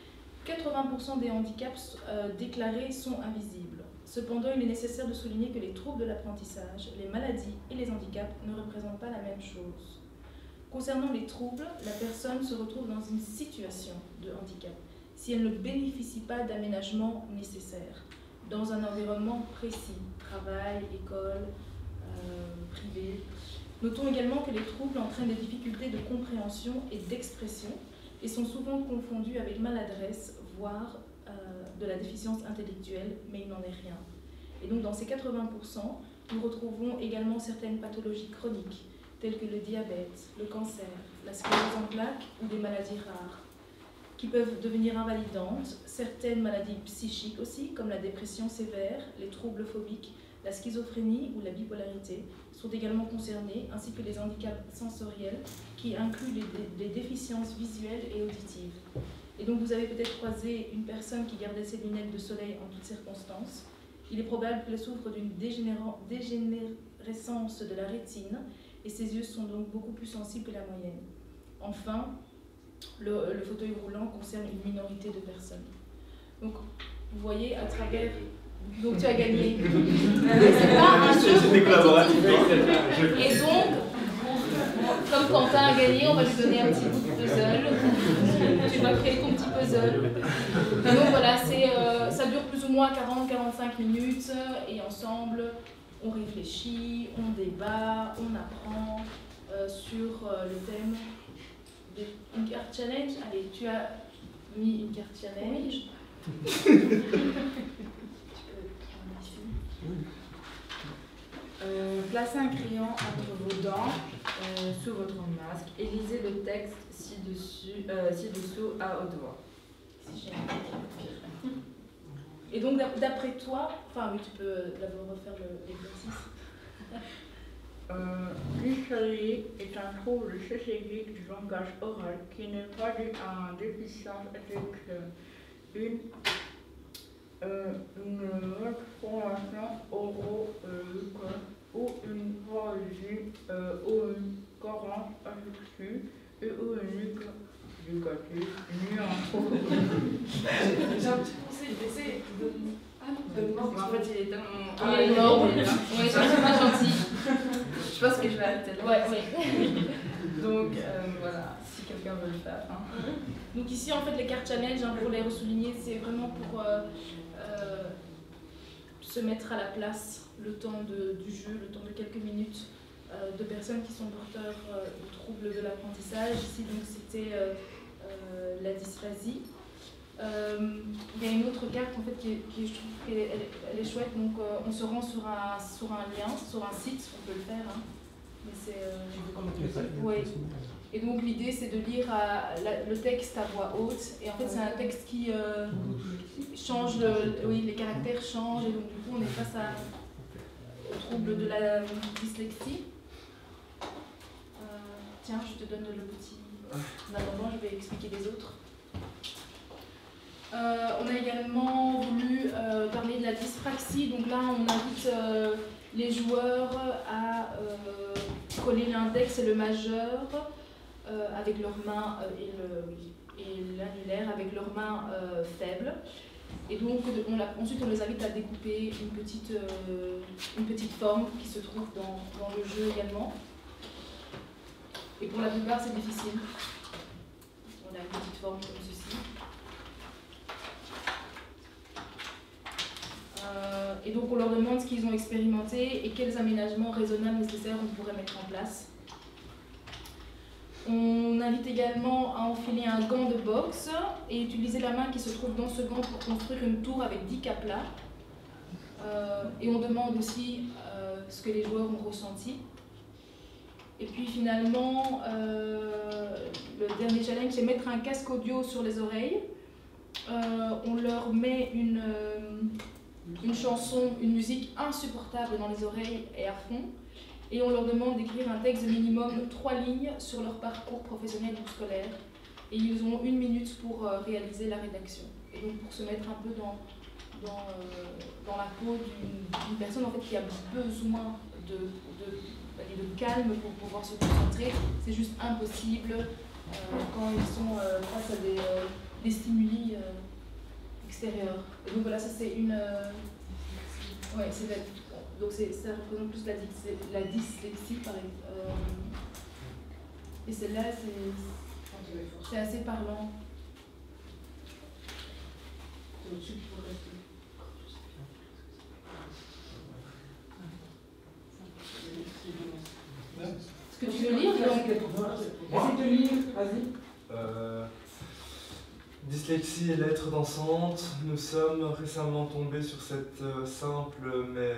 80% des handicaps déclarés sont invisibles. Cependant, il est nécessaire de souligner que les troubles de l'apprentissage, les maladies et les handicaps ne représentent pas la même chose. Concernant les troubles, la personne se retrouve dans une situation de handicap si elle ne bénéficie pas d'aménagement nécessaire dans un environnement précis, travail, école, privé. Notons également que les troubles entraînent des difficultés de compréhension et d'expression et sont souvent confondus avec maladresse, voire de la déficience intellectuelle, mais il n'en est rien. Et donc dans ces 80%, nous retrouvons également certaines pathologies chroniques, telles que le diabète, le cancer, la sclérose en plaques ou des maladies rares, qui peuvent devenir invalidantes, certaines maladies psychiques aussi, comme la dépression sévère, les troubles phobiques, La schizophrénie ou la bipolarité sont également concernés, ainsi que les handicaps sensoriels qui incluent les déficiences visuelles et auditives. Et donc vous avez peut-être croisé une personne qui gardait ses lunettes de soleil en toutes circonstances. Il est probable qu'elle souffre d'une dégénérescence de la rétine et ses yeux sont donc beaucoup plus sensibles que la moyenne. Enfin, le fauteuil roulant concerne une minorité de personnes. Donc vous voyez à travers... Donc tu as gagné. C'est pas un jeu compétitif. Et donc, comme Quentin a gagné, on va lui donner un petit bout de puzzle. Tu vas créer ton petit puzzle. Et donc voilà, ça dure plus ou moins 40-45 minutes. Et ensemble, on réfléchit, on débat, on apprend sur le thème d'une carte challenge. Allez, tu as mis une carte challenge. Placez un crayon entre vos dents sous votre masque et lisez le texte ci-dessous à haute voix. Et donc d'après toi, enfin oui, tu peux d'abord refaire l'exercice. Dysphasie est un trouble sociologique du langage oral qui n'est pas dû à une déficience intellectuelle. Une malformation oro-buccale ou une pathologie ou une carence affective et ou une éducative nue en trop. J'ai un petit conseil d'essayer de... Ah non, En fait, il est tellement... Il est énorme. Oui, c'est pas gentil. Je pense que je vais arrêter là. Ouais. Donc, voilà, si quelqu'un veut le faire. Hein. Donc ici, en fait, les cartes challenge, pour les ressouligner, c'est vraiment pour se mettre à la place le temps du jeu, le temps de quelques minutes de personnes qui sont porteurs de troubles de l'apprentissage. Ici, donc, c'était la dysphasie. Il y a une autre carte en fait qui je trouve qu'elle est chouette. Donc, on se rend sur un lien, sur un site, on peut le faire. Hein. Mais c'est. Ouais. Et donc l'idée c'est de lire le texte à voix haute. Et en fait c'est un texte qui change, les caractères changent. Et donc du coup on est face au trouble de la dyslexie. Tiens, je te donne le petit. En attendant, je vais expliquer les autres. On a également voulu parler de la dyspraxie. Donc là on invite les joueurs à coller l'index et le majeur avec leurs mains et l'annulaire avec leurs mains faibles. Et donc ensuite on les invite à découper une petite forme qui se trouve dans le jeu également. Et pour la plupart c'est difficile. On a une petite forme comme ceci. Et donc on leur demande ce qu'ils ont expérimenté et quels aménagements raisonnables nécessaires on pourrait mettre en place. On invite également à enfiler un gant de boxe et utiliser la main qui se trouve dans ce gant pour construire une tour avec 10 cas plats. Et on demande aussi ce que les joueurs ont ressenti. Et puis finalement, le dernier challenge, c'est mettre un casque audio sur les oreilles. On leur met une chanson, une musique insupportable dans les oreilles et à fond. Et on leur demande d'écrire un texte de minimum 3 lignes sur leur parcours professionnel ou scolaire. Et ils ont 1 minute pour réaliser la rédaction. Et donc pour se mettre un peu dans la peau d'une personne en fait, qui a besoin de calme pour pouvoir se concentrer. C'est juste impossible quand ils sont face à des stimuli extérieurs. Et donc voilà, ça c'est une... ouais, donc ça représente plus la dyslexie par exemple. Et celle-là, c'est assez parlant. Est-ce que tu veux lire donc? Essaye de lire, vas-y. Dyslexie et lettres dansantes, nous sommes récemment tombés sur cette simple mais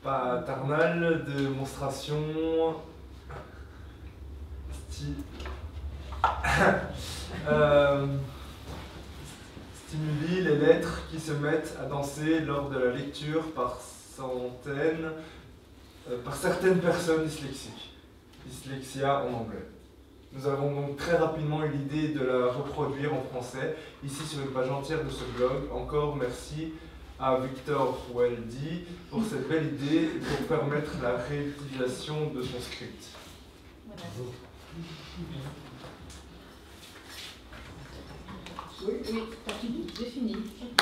paternale, démonstration, stimuli les lettres qui se mettent à danser lors de la lecture par certaines personnes dyslexiques. Dyslexia en anglais. Nous avons donc très rapidement eu l'idée de la reproduire en français, ici sur une page entière de ce blog. Encore merci à Victor Weldy pour cette belle idée pour permettre la réutilisation de son script. Oui, c'est fini, c'est fini.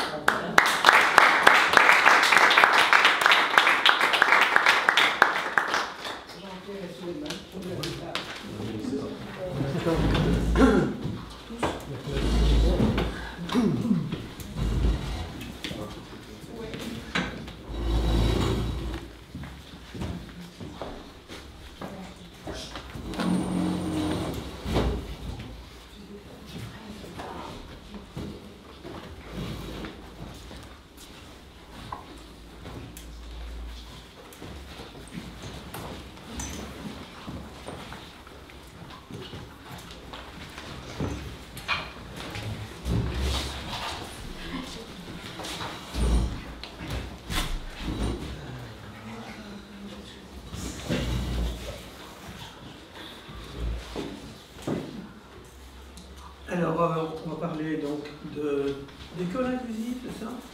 Alors, on va parler donc d'école inclusive, c'est ça?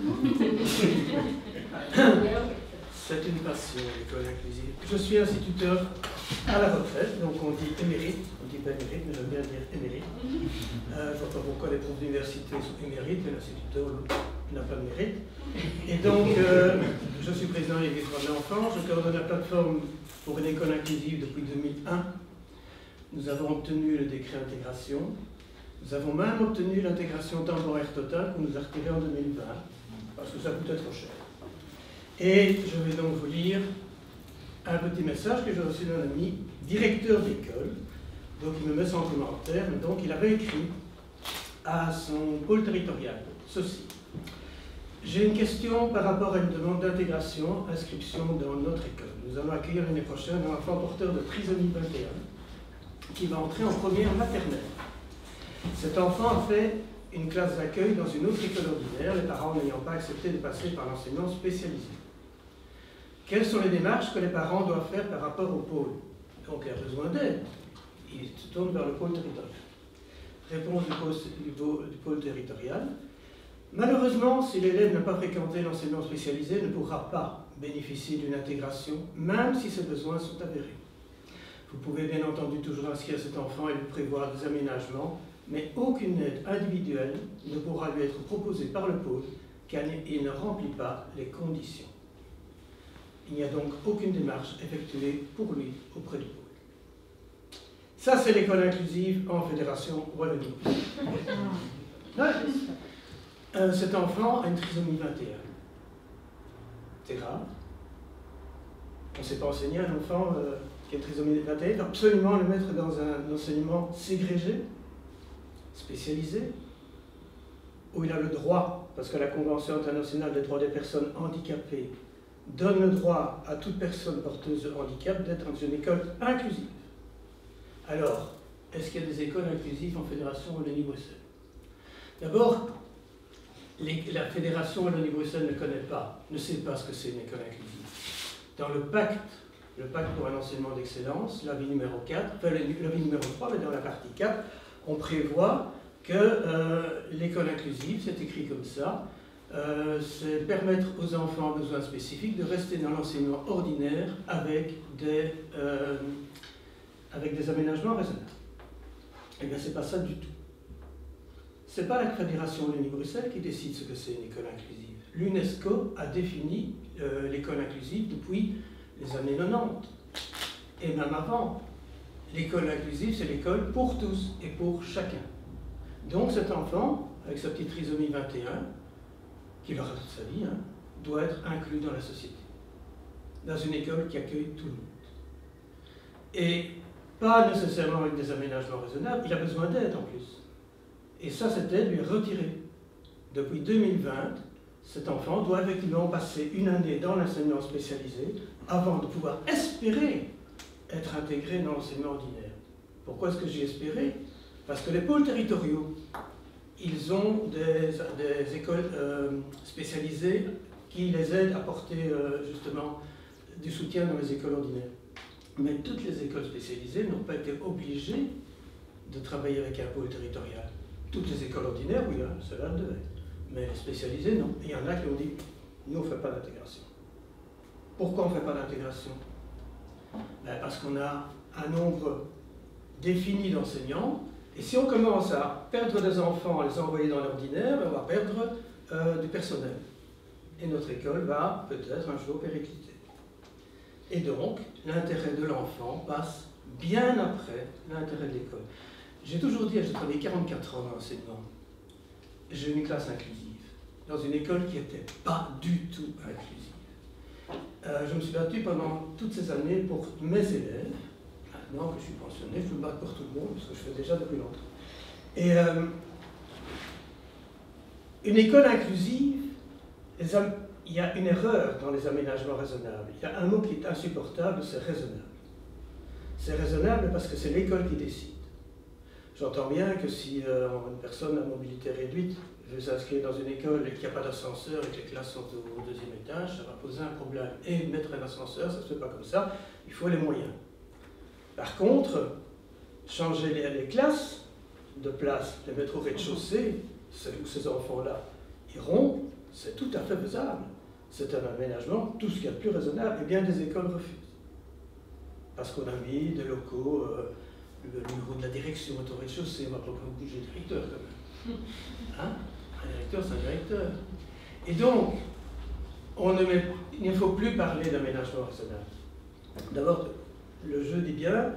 C'est une passion, l'école inclusive. Je suis instituteur à la retraite, donc on dit émérite, on dit pas émérite, mais j'aime bien dire émérite. Je vois pas pourquoi les profs d'université sont émérites, mais l'instituteur n'a pas de mérite. Et donc, je suis président des droits de l'enfant, je coordonne la plateforme pour une école inclusive depuis 2001. Nous avons obtenu le décret intégration. Nous avons même obtenu l'intégration temporaire totale qu'on nous a retirée en 2020, parce que ça coûtait trop cher. Et je vais donc vous lire un petit message que j'ai reçu d'un ami, directeur d'école, donc il me met ça en commentaire, donc il avait écrit à son pôle territorial, ceci. J'ai une question par rapport à une demande d'intégration, inscription dans notre école. Nous allons accueillir l'année prochaine un enfant porteur de trisomie 21 qui va entrer en première maternelle. Cet enfant a fait une classe d'accueil dans une autre école ordinaire, les parents n'ayant pas accepté de passer par l'enseignement spécialisé. Quelles sont les démarches que les parents doivent faire par rapport au pôle? Donc il a besoin d'aide. Il se tourne vers le pôle territorial. Réponse du pôle territorial. Malheureusement, si l'élève n'a pas fréquenté l'enseignement spécialisé, il ne pourra pas bénéficier d'une intégration, même si ses besoins sont avérés. Vous pouvez bien entendu toujours inscrire cet enfant et lui prévoir des aménagements, mais aucune aide individuelle ne pourra lui être proposée par le pôle car il ne remplit pas les conditions. Il n'y a donc aucune démarche effectuée pour lui auprès du pôle. Ça, c'est l'école inclusive en Fédération Wallonie. Cet enfant a une trisomie 21. C'est grave. On ne sait pas enseigner à un enfant qui a une trisomie 21. Il faut absolument le mettre dans un enseignement ségrégé, spécialisé, où il a le droit, parce que la Convention internationale des droits des personnes handicapées donne le droit à toute personne porteuse de handicap d'être dans une école inclusive. Alors, est-ce qu'il y a des écoles inclusives en Fédération Wallonie-Bruxelles? D'abord, la Fédération Wallonie-Bruxelles ne sait pas ce que c'est une école inclusive. Dans le pacte pour un enseignement d'excellence, l'avis numéro 4, l'avis numéro 3, mais dans la partie 4, on prévoit que l'école inclusive, c'est écrit comme ça, c'est permettre aux enfants à besoins spécifiques de rester dans l'enseignement ordinaire avec des aménagements raisonnables. Eh bien, c'est pas ça du tout. C'est pas la Fédération Wallonie-Bruxelles qui décide ce que c'est une école inclusive. L'UNESCO a défini l'école inclusive depuis les années 90, et même avant. L'école inclusive, c'est l'école pour tous et pour chacun. Donc cet enfant, avec sa petite trisomie 21, qui aura toute sa vie, doit être inclus dans la société, dans une école qui accueille tout le monde. Et pas nécessairement avec des aménagements raisonnables, il a besoin d'aide en plus. Et ça, cette aide lui est retirée. Depuis 2020, cet enfant doit effectivement passer une année dans l'enseignement spécialisé avant de pouvoir espérer être intégré dans l'enseignement ordinaire. Pourquoi est-ce que j'ai espéré? Parce que les pôles territoriaux, ils ont des écoles spécialisées qui les aident à porter justement du soutien dans les écoles ordinaires. Mais toutes les écoles spécialisées n'ont pas été obligées de travailler avec un pôle territorial. Toutes les écoles ordinaires, oui, hein, cela le devait. Mais les spécialisées, non. Et il y en a qui ont dit, nous, on ne fait pas d'intégration. Pourquoi on ne fait pas d'intégration? Ben, parce qu'on a un nombre défini d'enseignants, et si on commence à perdre des enfants, à les envoyer dans l'ordinaire, ben, on va perdre du personnel. Et notre école va peut-être un jour péricliter. Et donc, l'intérêt de l'enfant passe bien après l'intérêt de l'école. J'ai toujours dit, j'ai travaillé 44 ans dans l'enseignement, j'ai eu une classe inclusive, dans une école qui n'était pas du tout inclusive. Je me suis battu pendant toutes ces années pour mes élèves. Maintenant que je suis pensionné, je me bats pour tout le monde, parce que je fais déjà depuis longtemps. Et une école inclusive, il y a une erreur dans les aménagements raisonnables. Il y a un mot qui est insupportable, c'est raisonnable. C'est raisonnable parce que c'est l'école qui décide. J'entends bien que si une personne à mobilité réduite veut s'inscrire dans une école et qu'il n'y a pas d'ascenseur et que les classes sont au deuxième étage, ça va poser un problème. Et mettre un ascenseur, ça ne se fait pas comme ça, il faut les moyens. Par contre, changer les classes de place, les mettre au rez-de-chaussée, où ces enfants-là iront, c'est tout à fait faisable. C'est un aménagement, tout ce qu'il y a de plus raisonnable, et bien des écoles refusent. Parce qu'on a mis des locaux, le numéro de la direction est au rez-de-chaussée, on va pas bouger le directeur quand même. Hein? Un directeur, c'est un directeur. Et donc, il ne faut plus parler d'aménagement raisonnable. D'abord, le jeu dit bien,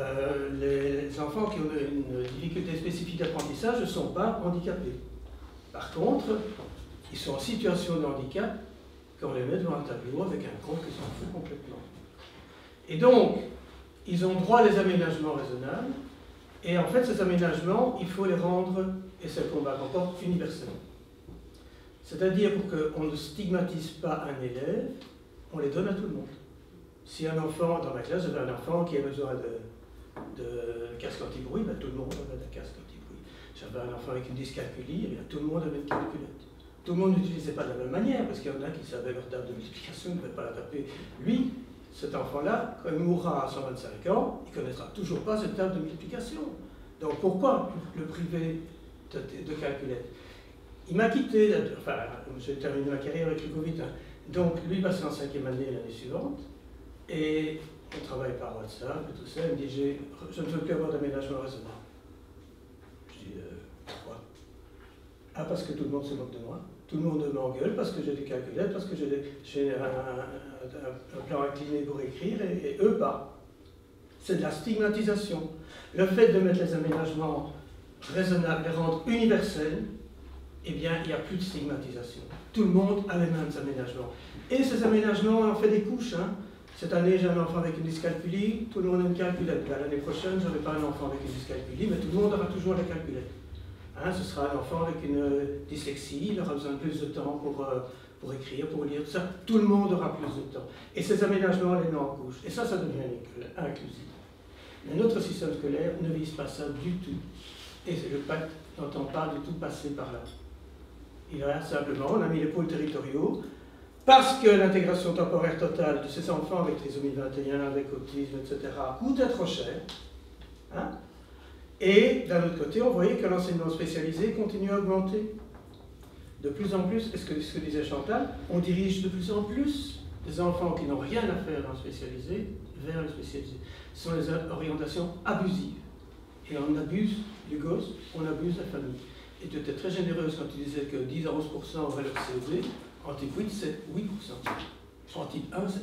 les enfants qui ont une difficulté spécifique d'apprentissage ne sont pas handicapés. Par contre, ils sont en situation de handicap quand on les met devant un tableau avec un cours qui s'en fout complètement. Et donc, ils ont droit à des aménagements raisonnables, et en fait, ces aménagements, il faut les rendre, et c'est le combat qu'on porte, universels. C'est-à-dire, pour qu'on ne stigmatise pas un élève, on les donne à tout le monde. Si un enfant, dans ma classe, j'avais un enfant qui a besoin de casque anti-bruit, ben, tout le monde avait un casque anti-bruit. J'avais un enfant avec une dyscalculie, et bien, tout le monde avait une calculette. Tout le monde n'utilisait pas de la même manière, parce qu'il y en a qui savaient leur table de multiplication, ils ne pouvaient pas la taper. Lui, cet enfant-là, quand il mourra à 125 ans, il ne connaîtra toujours pas cette table de multiplication. Donc pourquoi le priver de calculette? Il m'a quitté, enfin, j'ai terminé ma carrière avec le Covid, hein. Donc lui passait en 5e année l'année suivante, et on travaille par WhatsApp et tout ça, il me dit, je ne veux plus avoir d'aménagement raisonnable. Je dis, pourquoi? Ah, parce que tout le monde se moque de moi. Tout le monde m'engueule parce que j'ai des calculettes, parce que j'ai un plan incliné pour écrire, et eux pas. C'est de la stigmatisation. Le fait de mettre les aménagements raisonnables, les rendre universels, eh bien, il n'y a plus de stigmatisation. Tout le monde a les mêmes aménagements. Et ces aménagements, on en fait des couches. Hein. Cette année, j'ai un enfant avec une dyscalculie, tout le monde a une calculette. L'année prochaine, je n'aurai pas un enfant avec une dyscalculie, mais tout le monde aura toujours la calculette. Hein, ce sera un enfant avec une dyslexie, il aura besoin de plus de temps pour écrire, pour lire, tout ça. Tout le monde aura plus de temps. Et ces aménagements, on les met en couche. Et ça devient une école inclusive. Mais notre système scolaire ne vise pas ça du tout. Et le pacte n'entend pas du tout passer par là. Il a simplement, on a mis les pôles territoriaux, parce que l'intégration temporaire totale de ces enfants avec trisomie 21, avec autisme, etc., coûtait trop cher. Hein? Et d'un autre côté, on voyait que l'enseignement spécialisé continue à augmenter. De plus en plus, ce que disait Chantal, on dirige de plus en plus des enfants qui n'ont rien à faire dans le spécialisé vers le spécialisé. Ce sont les orientations abusives. Et on abuse du gosse, on abuse de la famille. Et tu étais très généreuse quand tu disais que 10 à 11% auraient leur CED. En type 8, c'est 8%. En type 1, c'est 1,3%.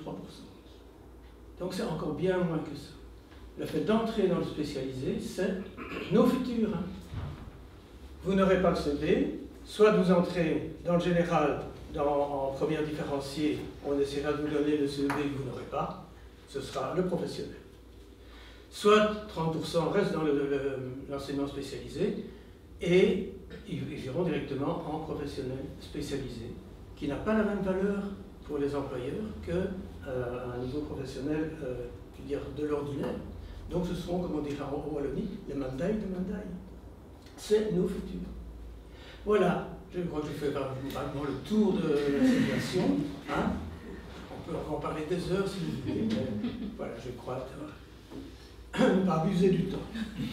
Donc c'est encore bien moins que ça. Le fait d'entrer dans le spécialisé, c'est nos futurs. Hein. Vous n'aurez pas le CED, soit vous entrez dans le général, en première différenciée, on essaiera de vous donner le CED que vous n'aurez pas, ce sera le professionnel. Soit 30% reste dans l'enseignement spécialisé, et ils iront directement en professionnel spécialisé, qui n'a pas la même valeur pour les employeurs qu'un niveau professionnel je veux dire, de l'ordinaire. Donc ce seront, comme on dirait en Wallonie, les mandailles de mandailles. C'est nos futurs. Voilà, je crois que j'ai fait vraiment le tour de la situation. Hein? On peut en parler des heures si vous voulez, mais voilà, je crois ne pas abuser du temps.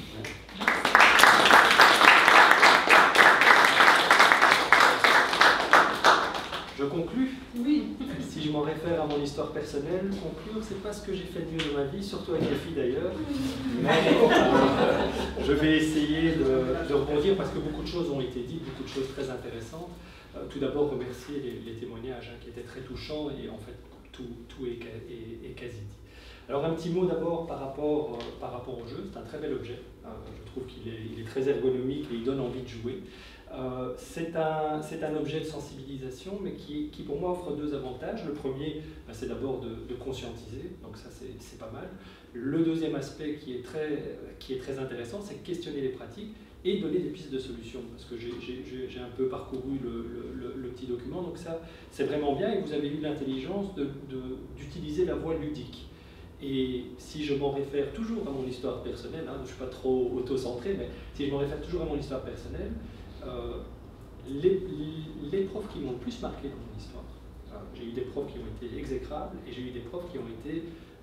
Je conclus. Oui. Si je m'en réfère à mon histoire personnelle, conclure, c'est pas ce que j'ai fait de mieux dans ma vie, surtout avec les filles d'ailleurs. Mais je vais essayer de rebondir parce que beaucoup de choses ont été dites, beaucoup de choses très intéressantes. Tout d'abord, remercier les témoignages qui étaient très touchants et en fait, tout est quasi dit. Alors un petit mot d'abord par rapport au jeu, c'est un très bel objet. Je trouve qu'il est très ergonomique et il donne envie de jouer. C'est un objet de sensibilisation, mais qui pour moi offre deux avantages. Le premier, c'est d'abord de conscientiser, donc ça c'est pas mal. Le deuxième aspect qui est très intéressant, c'est questionner les pratiques et donner des pistes de solutions, parce que j'ai un peu parcouru le petit document, donc ça c'est vraiment bien, et vous avez eu l'intelligence d'utiliser la voie ludique. Et si je m'en réfère toujours à mon histoire personnelle, hein, je ne suis pas trop auto-centré, mais si je m'en réfère toujours à mon histoire personnelle, les profs qui m'ont le plus marqué dans mon histoire, j'ai eu des profs qui ont été exécrables et j'ai eu des profs qui ont été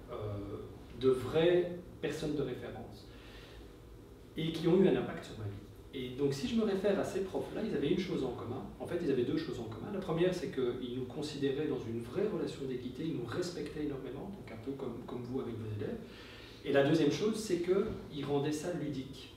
de vraies personnes de référence et qui ont eu un impact sur ma vie. Et donc si je me réfère à ces profs-là, ils avaient une chose en commun. En fait, ils avaient deux choses en commun. La première, c'est qu'ils nous considéraient dans une vraie relation d'équité, ils nous respectaient énormément, donc un peu comme vous avec vos élèves. Et la deuxième chose, c'est qu'ils rendaient ça ludique.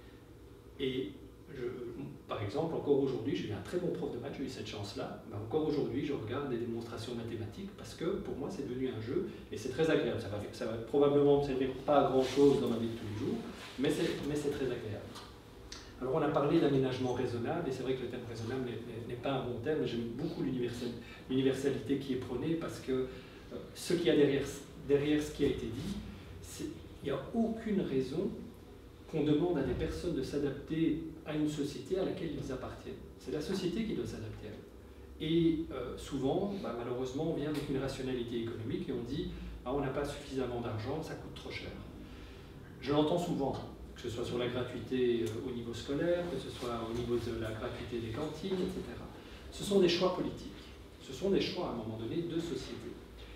Et par exemple, encore aujourd'hui, j'ai eu un très bon prof de maths, j'ai eu cette chance-là. Ben encore aujourd'hui, je regarde des démonstrations mathématiques parce que pour moi, c'est devenu un jeu et c'est très agréable. Ça va probablement ne servir pas à grand-chose dans ma vie de tous les jours, mais c'est très agréable. Alors, on a parlé d'aménagement raisonnable et c'est vrai que le terme raisonnable n'est pas un bon terme, mais j'aime beaucoup l'universalité qui est prônée parce que ce qu'il y a derrière ce qui a été dit, il n'y a aucune raison qu'on demande à des personnes de s'adapter à une société à laquelle ils appartiennent. C'est la société qui doit s'adapter à eux. Et souvent, malheureusement, on vient avec une rationalité économique et on dit on n'a pas suffisamment d'argent, ça coûte trop cher. Je l'entends souvent, que ce soit sur la gratuité au niveau scolaire, que ce soit au niveau de la gratuité des cantines, etc. Ce sont des choix politiques. Ce sont des choix, à un moment donné, de société.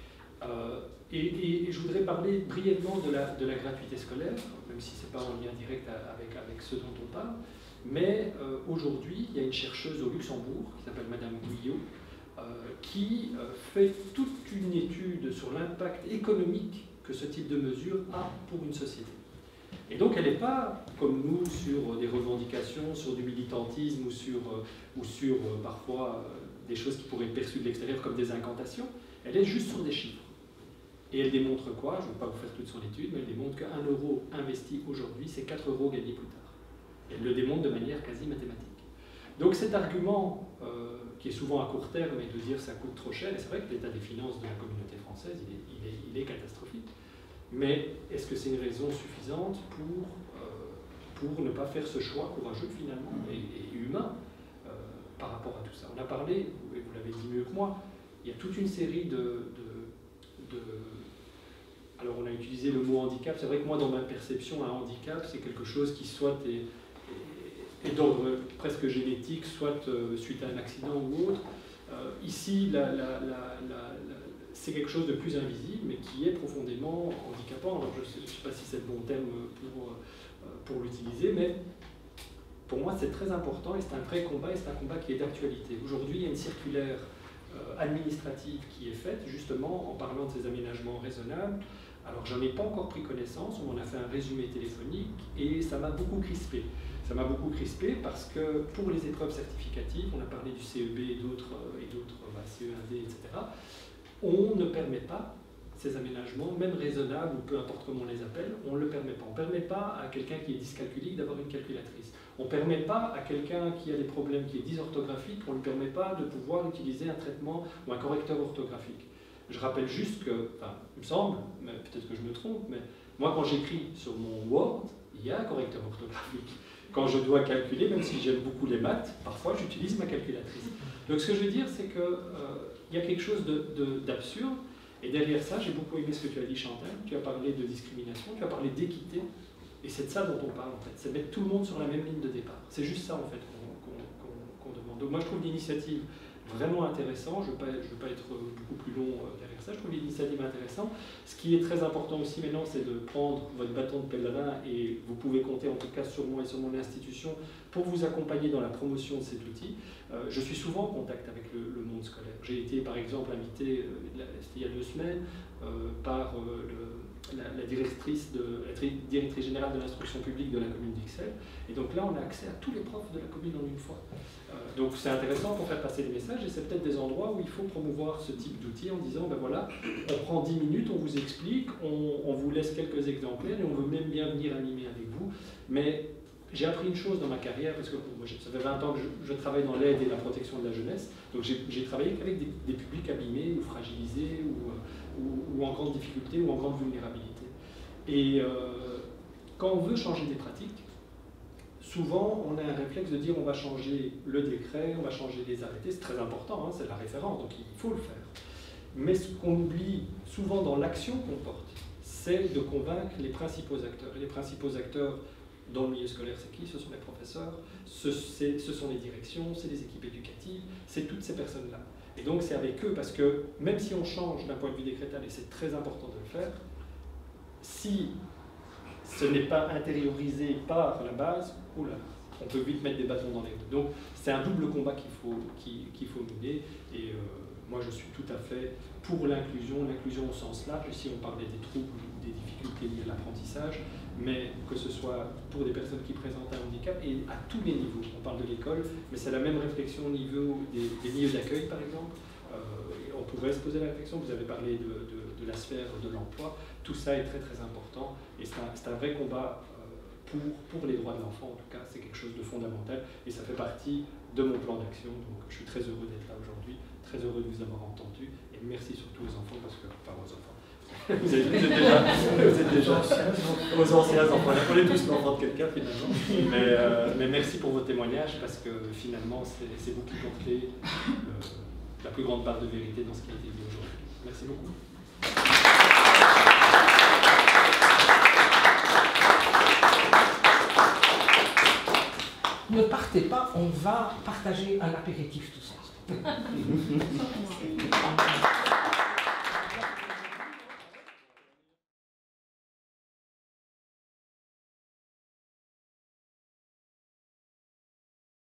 Et je voudrais parler brièvement de la gratuité scolaire, même si ce n'est pas en lien direct avec ce dont on parle. Mais aujourd'hui, il y a une chercheuse au Luxembourg, qui s'appelle Madame Guyot, qui fait toute une étude sur l'impact économique que ce type de mesure a pour une société. Et donc elle n'est pas, comme nous, sur des revendications, sur du militantisme ou sur parfois des choses qui pourraient être perçues de l'extérieur comme des incantations, elle est juste sur des chiffres. Et elle démontre quoi? Je ne vais pas vous faire toute son étude, mais elle démontre qu'1 euro investi aujourd'hui, c'est 4 euros gagnés plus tard. Et elle le démontre de manière quasi mathématique. Donc cet argument, qui est souvent à court terme, est de dire que ça coûte trop cher, et c'est vrai que l'état des finances de la communauté française, il est catastrophique. Mais est-ce que c'est une raison suffisante pour ne pas faire ce choix courageux finalement et humain par rapport à tout ça? On a parlé, et vous l'avez dit mieux que moi, il y a toute une série alors on a utilisé le mot handicap. C'est vrai que moi dans ma perception, un handicap c'est quelque chose qui soit est d'ordre presque génétique, soit suite à un accident ou autre. Ici, c'est quelque chose de plus invisible, mais qui est profondément handicapant. Alors, je ne sais pas si c'est le bon terme pour l'utiliser, mais pour moi, c'est très important et c'est un vrai combat, et c'est un combat qui est d'actualité. Aujourd'hui, il y a une circulaire administrative qui est faite, justement, en parlant de ces aménagements raisonnables. Alors, j'en ai pas encore pris connaissance, on en a fait un résumé téléphonique, et ça m'a beaucoup crispé. Ça m'a beaucoup crispé parce que pour les épreuves certificatives, on a parlé du CEB et d'autres CE1D, etc., on ne permet pas ces aménagements, même raisonnables, ou peu importe comment on les appelle, on ne le permet pas. On ne permet pas à quelqu'un qui est dyscalculique d'avoir une calculatrice. On ne permet pas à quelqu'un qui a des problèmes, qui est dysorthographique, on ne lui permet pas de pouvoir utiliser un traitement ou un correcteur orthographique. Je rappelle juste que, enfin, il me semble, mais peut-être que je me trompe, mais moi quand j'écris sur mon Word, il y a un correcteur orthographique. Quand je dois calculer, même si j'aime beaucoup les maths, parfois j'utilise ma calculatrice. Donc ce que je veux dire, c'est qu'il y a quelque chose d'absurde, et derrière ça, j'ai beaucoup aimé ce que tu as dit, Chantal. Tu as parlé de discrimination, tu as parlé d'équité, et c'est de ça dont on parle en fait. C'est mettre tout le monde sur la même ligne de départ. C'est juste ça en fait qu'on demande. Donc moi je trouve l'initiative vraiment intéressante. Je ne veux pas être beaucoup plus long derrière ça. Je trouve l'initiative intéressante. Ce qui est très important aussi maintenant, c'est de prendre votre bâton de pèlerin, et vous pouvez compter en tout cas sur moi et sur mon institution pour vous accompagner dans la promotion de cet outil. Je suis souvent en contact avec le monde scolaire. J'ai été par exemple invité, c'était il y a 2 semaines, par la directrice générale de l'instruction publique de la commune d'Ixelles. Et donc là, on a accès à tous les profs de la commune en une fois. Donc c'est intéressant pour faire passer les messages, et c'est peut-être des endroits où il faut promouvoir ce type d'outil en disant, ben voilà, on prend 10 minutes, on vous explique, on vous laisse quelques exemplaires, et on veut même bien venir animer avec vous. Mais j'ai appris une chose dans ma carrière, parce que moi, ça fait 20 ans que je travaille dans l'aide et la protection de la jeunesse, donc j'ai travaillé avec des publics abîmés ou fragilisés ou en grande difficulté ou en grande vulnérabilité. Et quand on veut changer des pratiques, souvent on a un réflexe de dire on va changer le décret, on va changer les arrêtés, c'est très important, hein, c'est la référence, donc il faut le faire. Mais ce qu'on oublie souvent dans l'action qu'on porte, c'est de convaincre les principaux acteurs. Et les principaux acteurs dans le milieu scolaire, c'est qui? Ce sont les professeurs, ce sont les directions, c'est les équipes éducatives, c'est toutes ces personnes-là. Et donc c'est avec eux, parce que même si on change d'un point de vue décrétal, et c'est très important de le faire, si ce n'est pas intériorisé par la base, oula, on peut vite mettre des bâtons dans les roues. Donc c'est un double combat qu'il faut mener, et moi je suis tout à fait pour l'inclusion au sens large. Ici on parlait des troubles ou des difficultés liées à l'apprentissage, mais que ce soit pour des personnes qui présentent un handicap, et à tous les niveaux. On parle de l'école, mais c'est la même réflexion au niveau des milieux d'accueil par exemple. On pourrait se poser la réflexion, vous avez parlé de la sphère de l'emploi, tout ça est très très important, et c'est un vrai combat pour les droits de l'enfant. En tout cas, c'est quelque chose de fondamental, et ça fait partie de mon plan d'action. Donc je suis très heureux d'être là aujourd'hui, très heureux de vous avoir entendu, et merci surtout aux enfants, parce que, enfin aux enfants, vous êtes déjà aux anciens enfants, on est tous l'enfant de quelqu'un finalement, mais merci pour vos témoignages, parce que finalement c'est vous qui portez la plus grande part de vérité dans ce qui a été dit aujourd'hui. Merci beaucoup. Ne partez pas, on va partager un apéritif tous ensemble.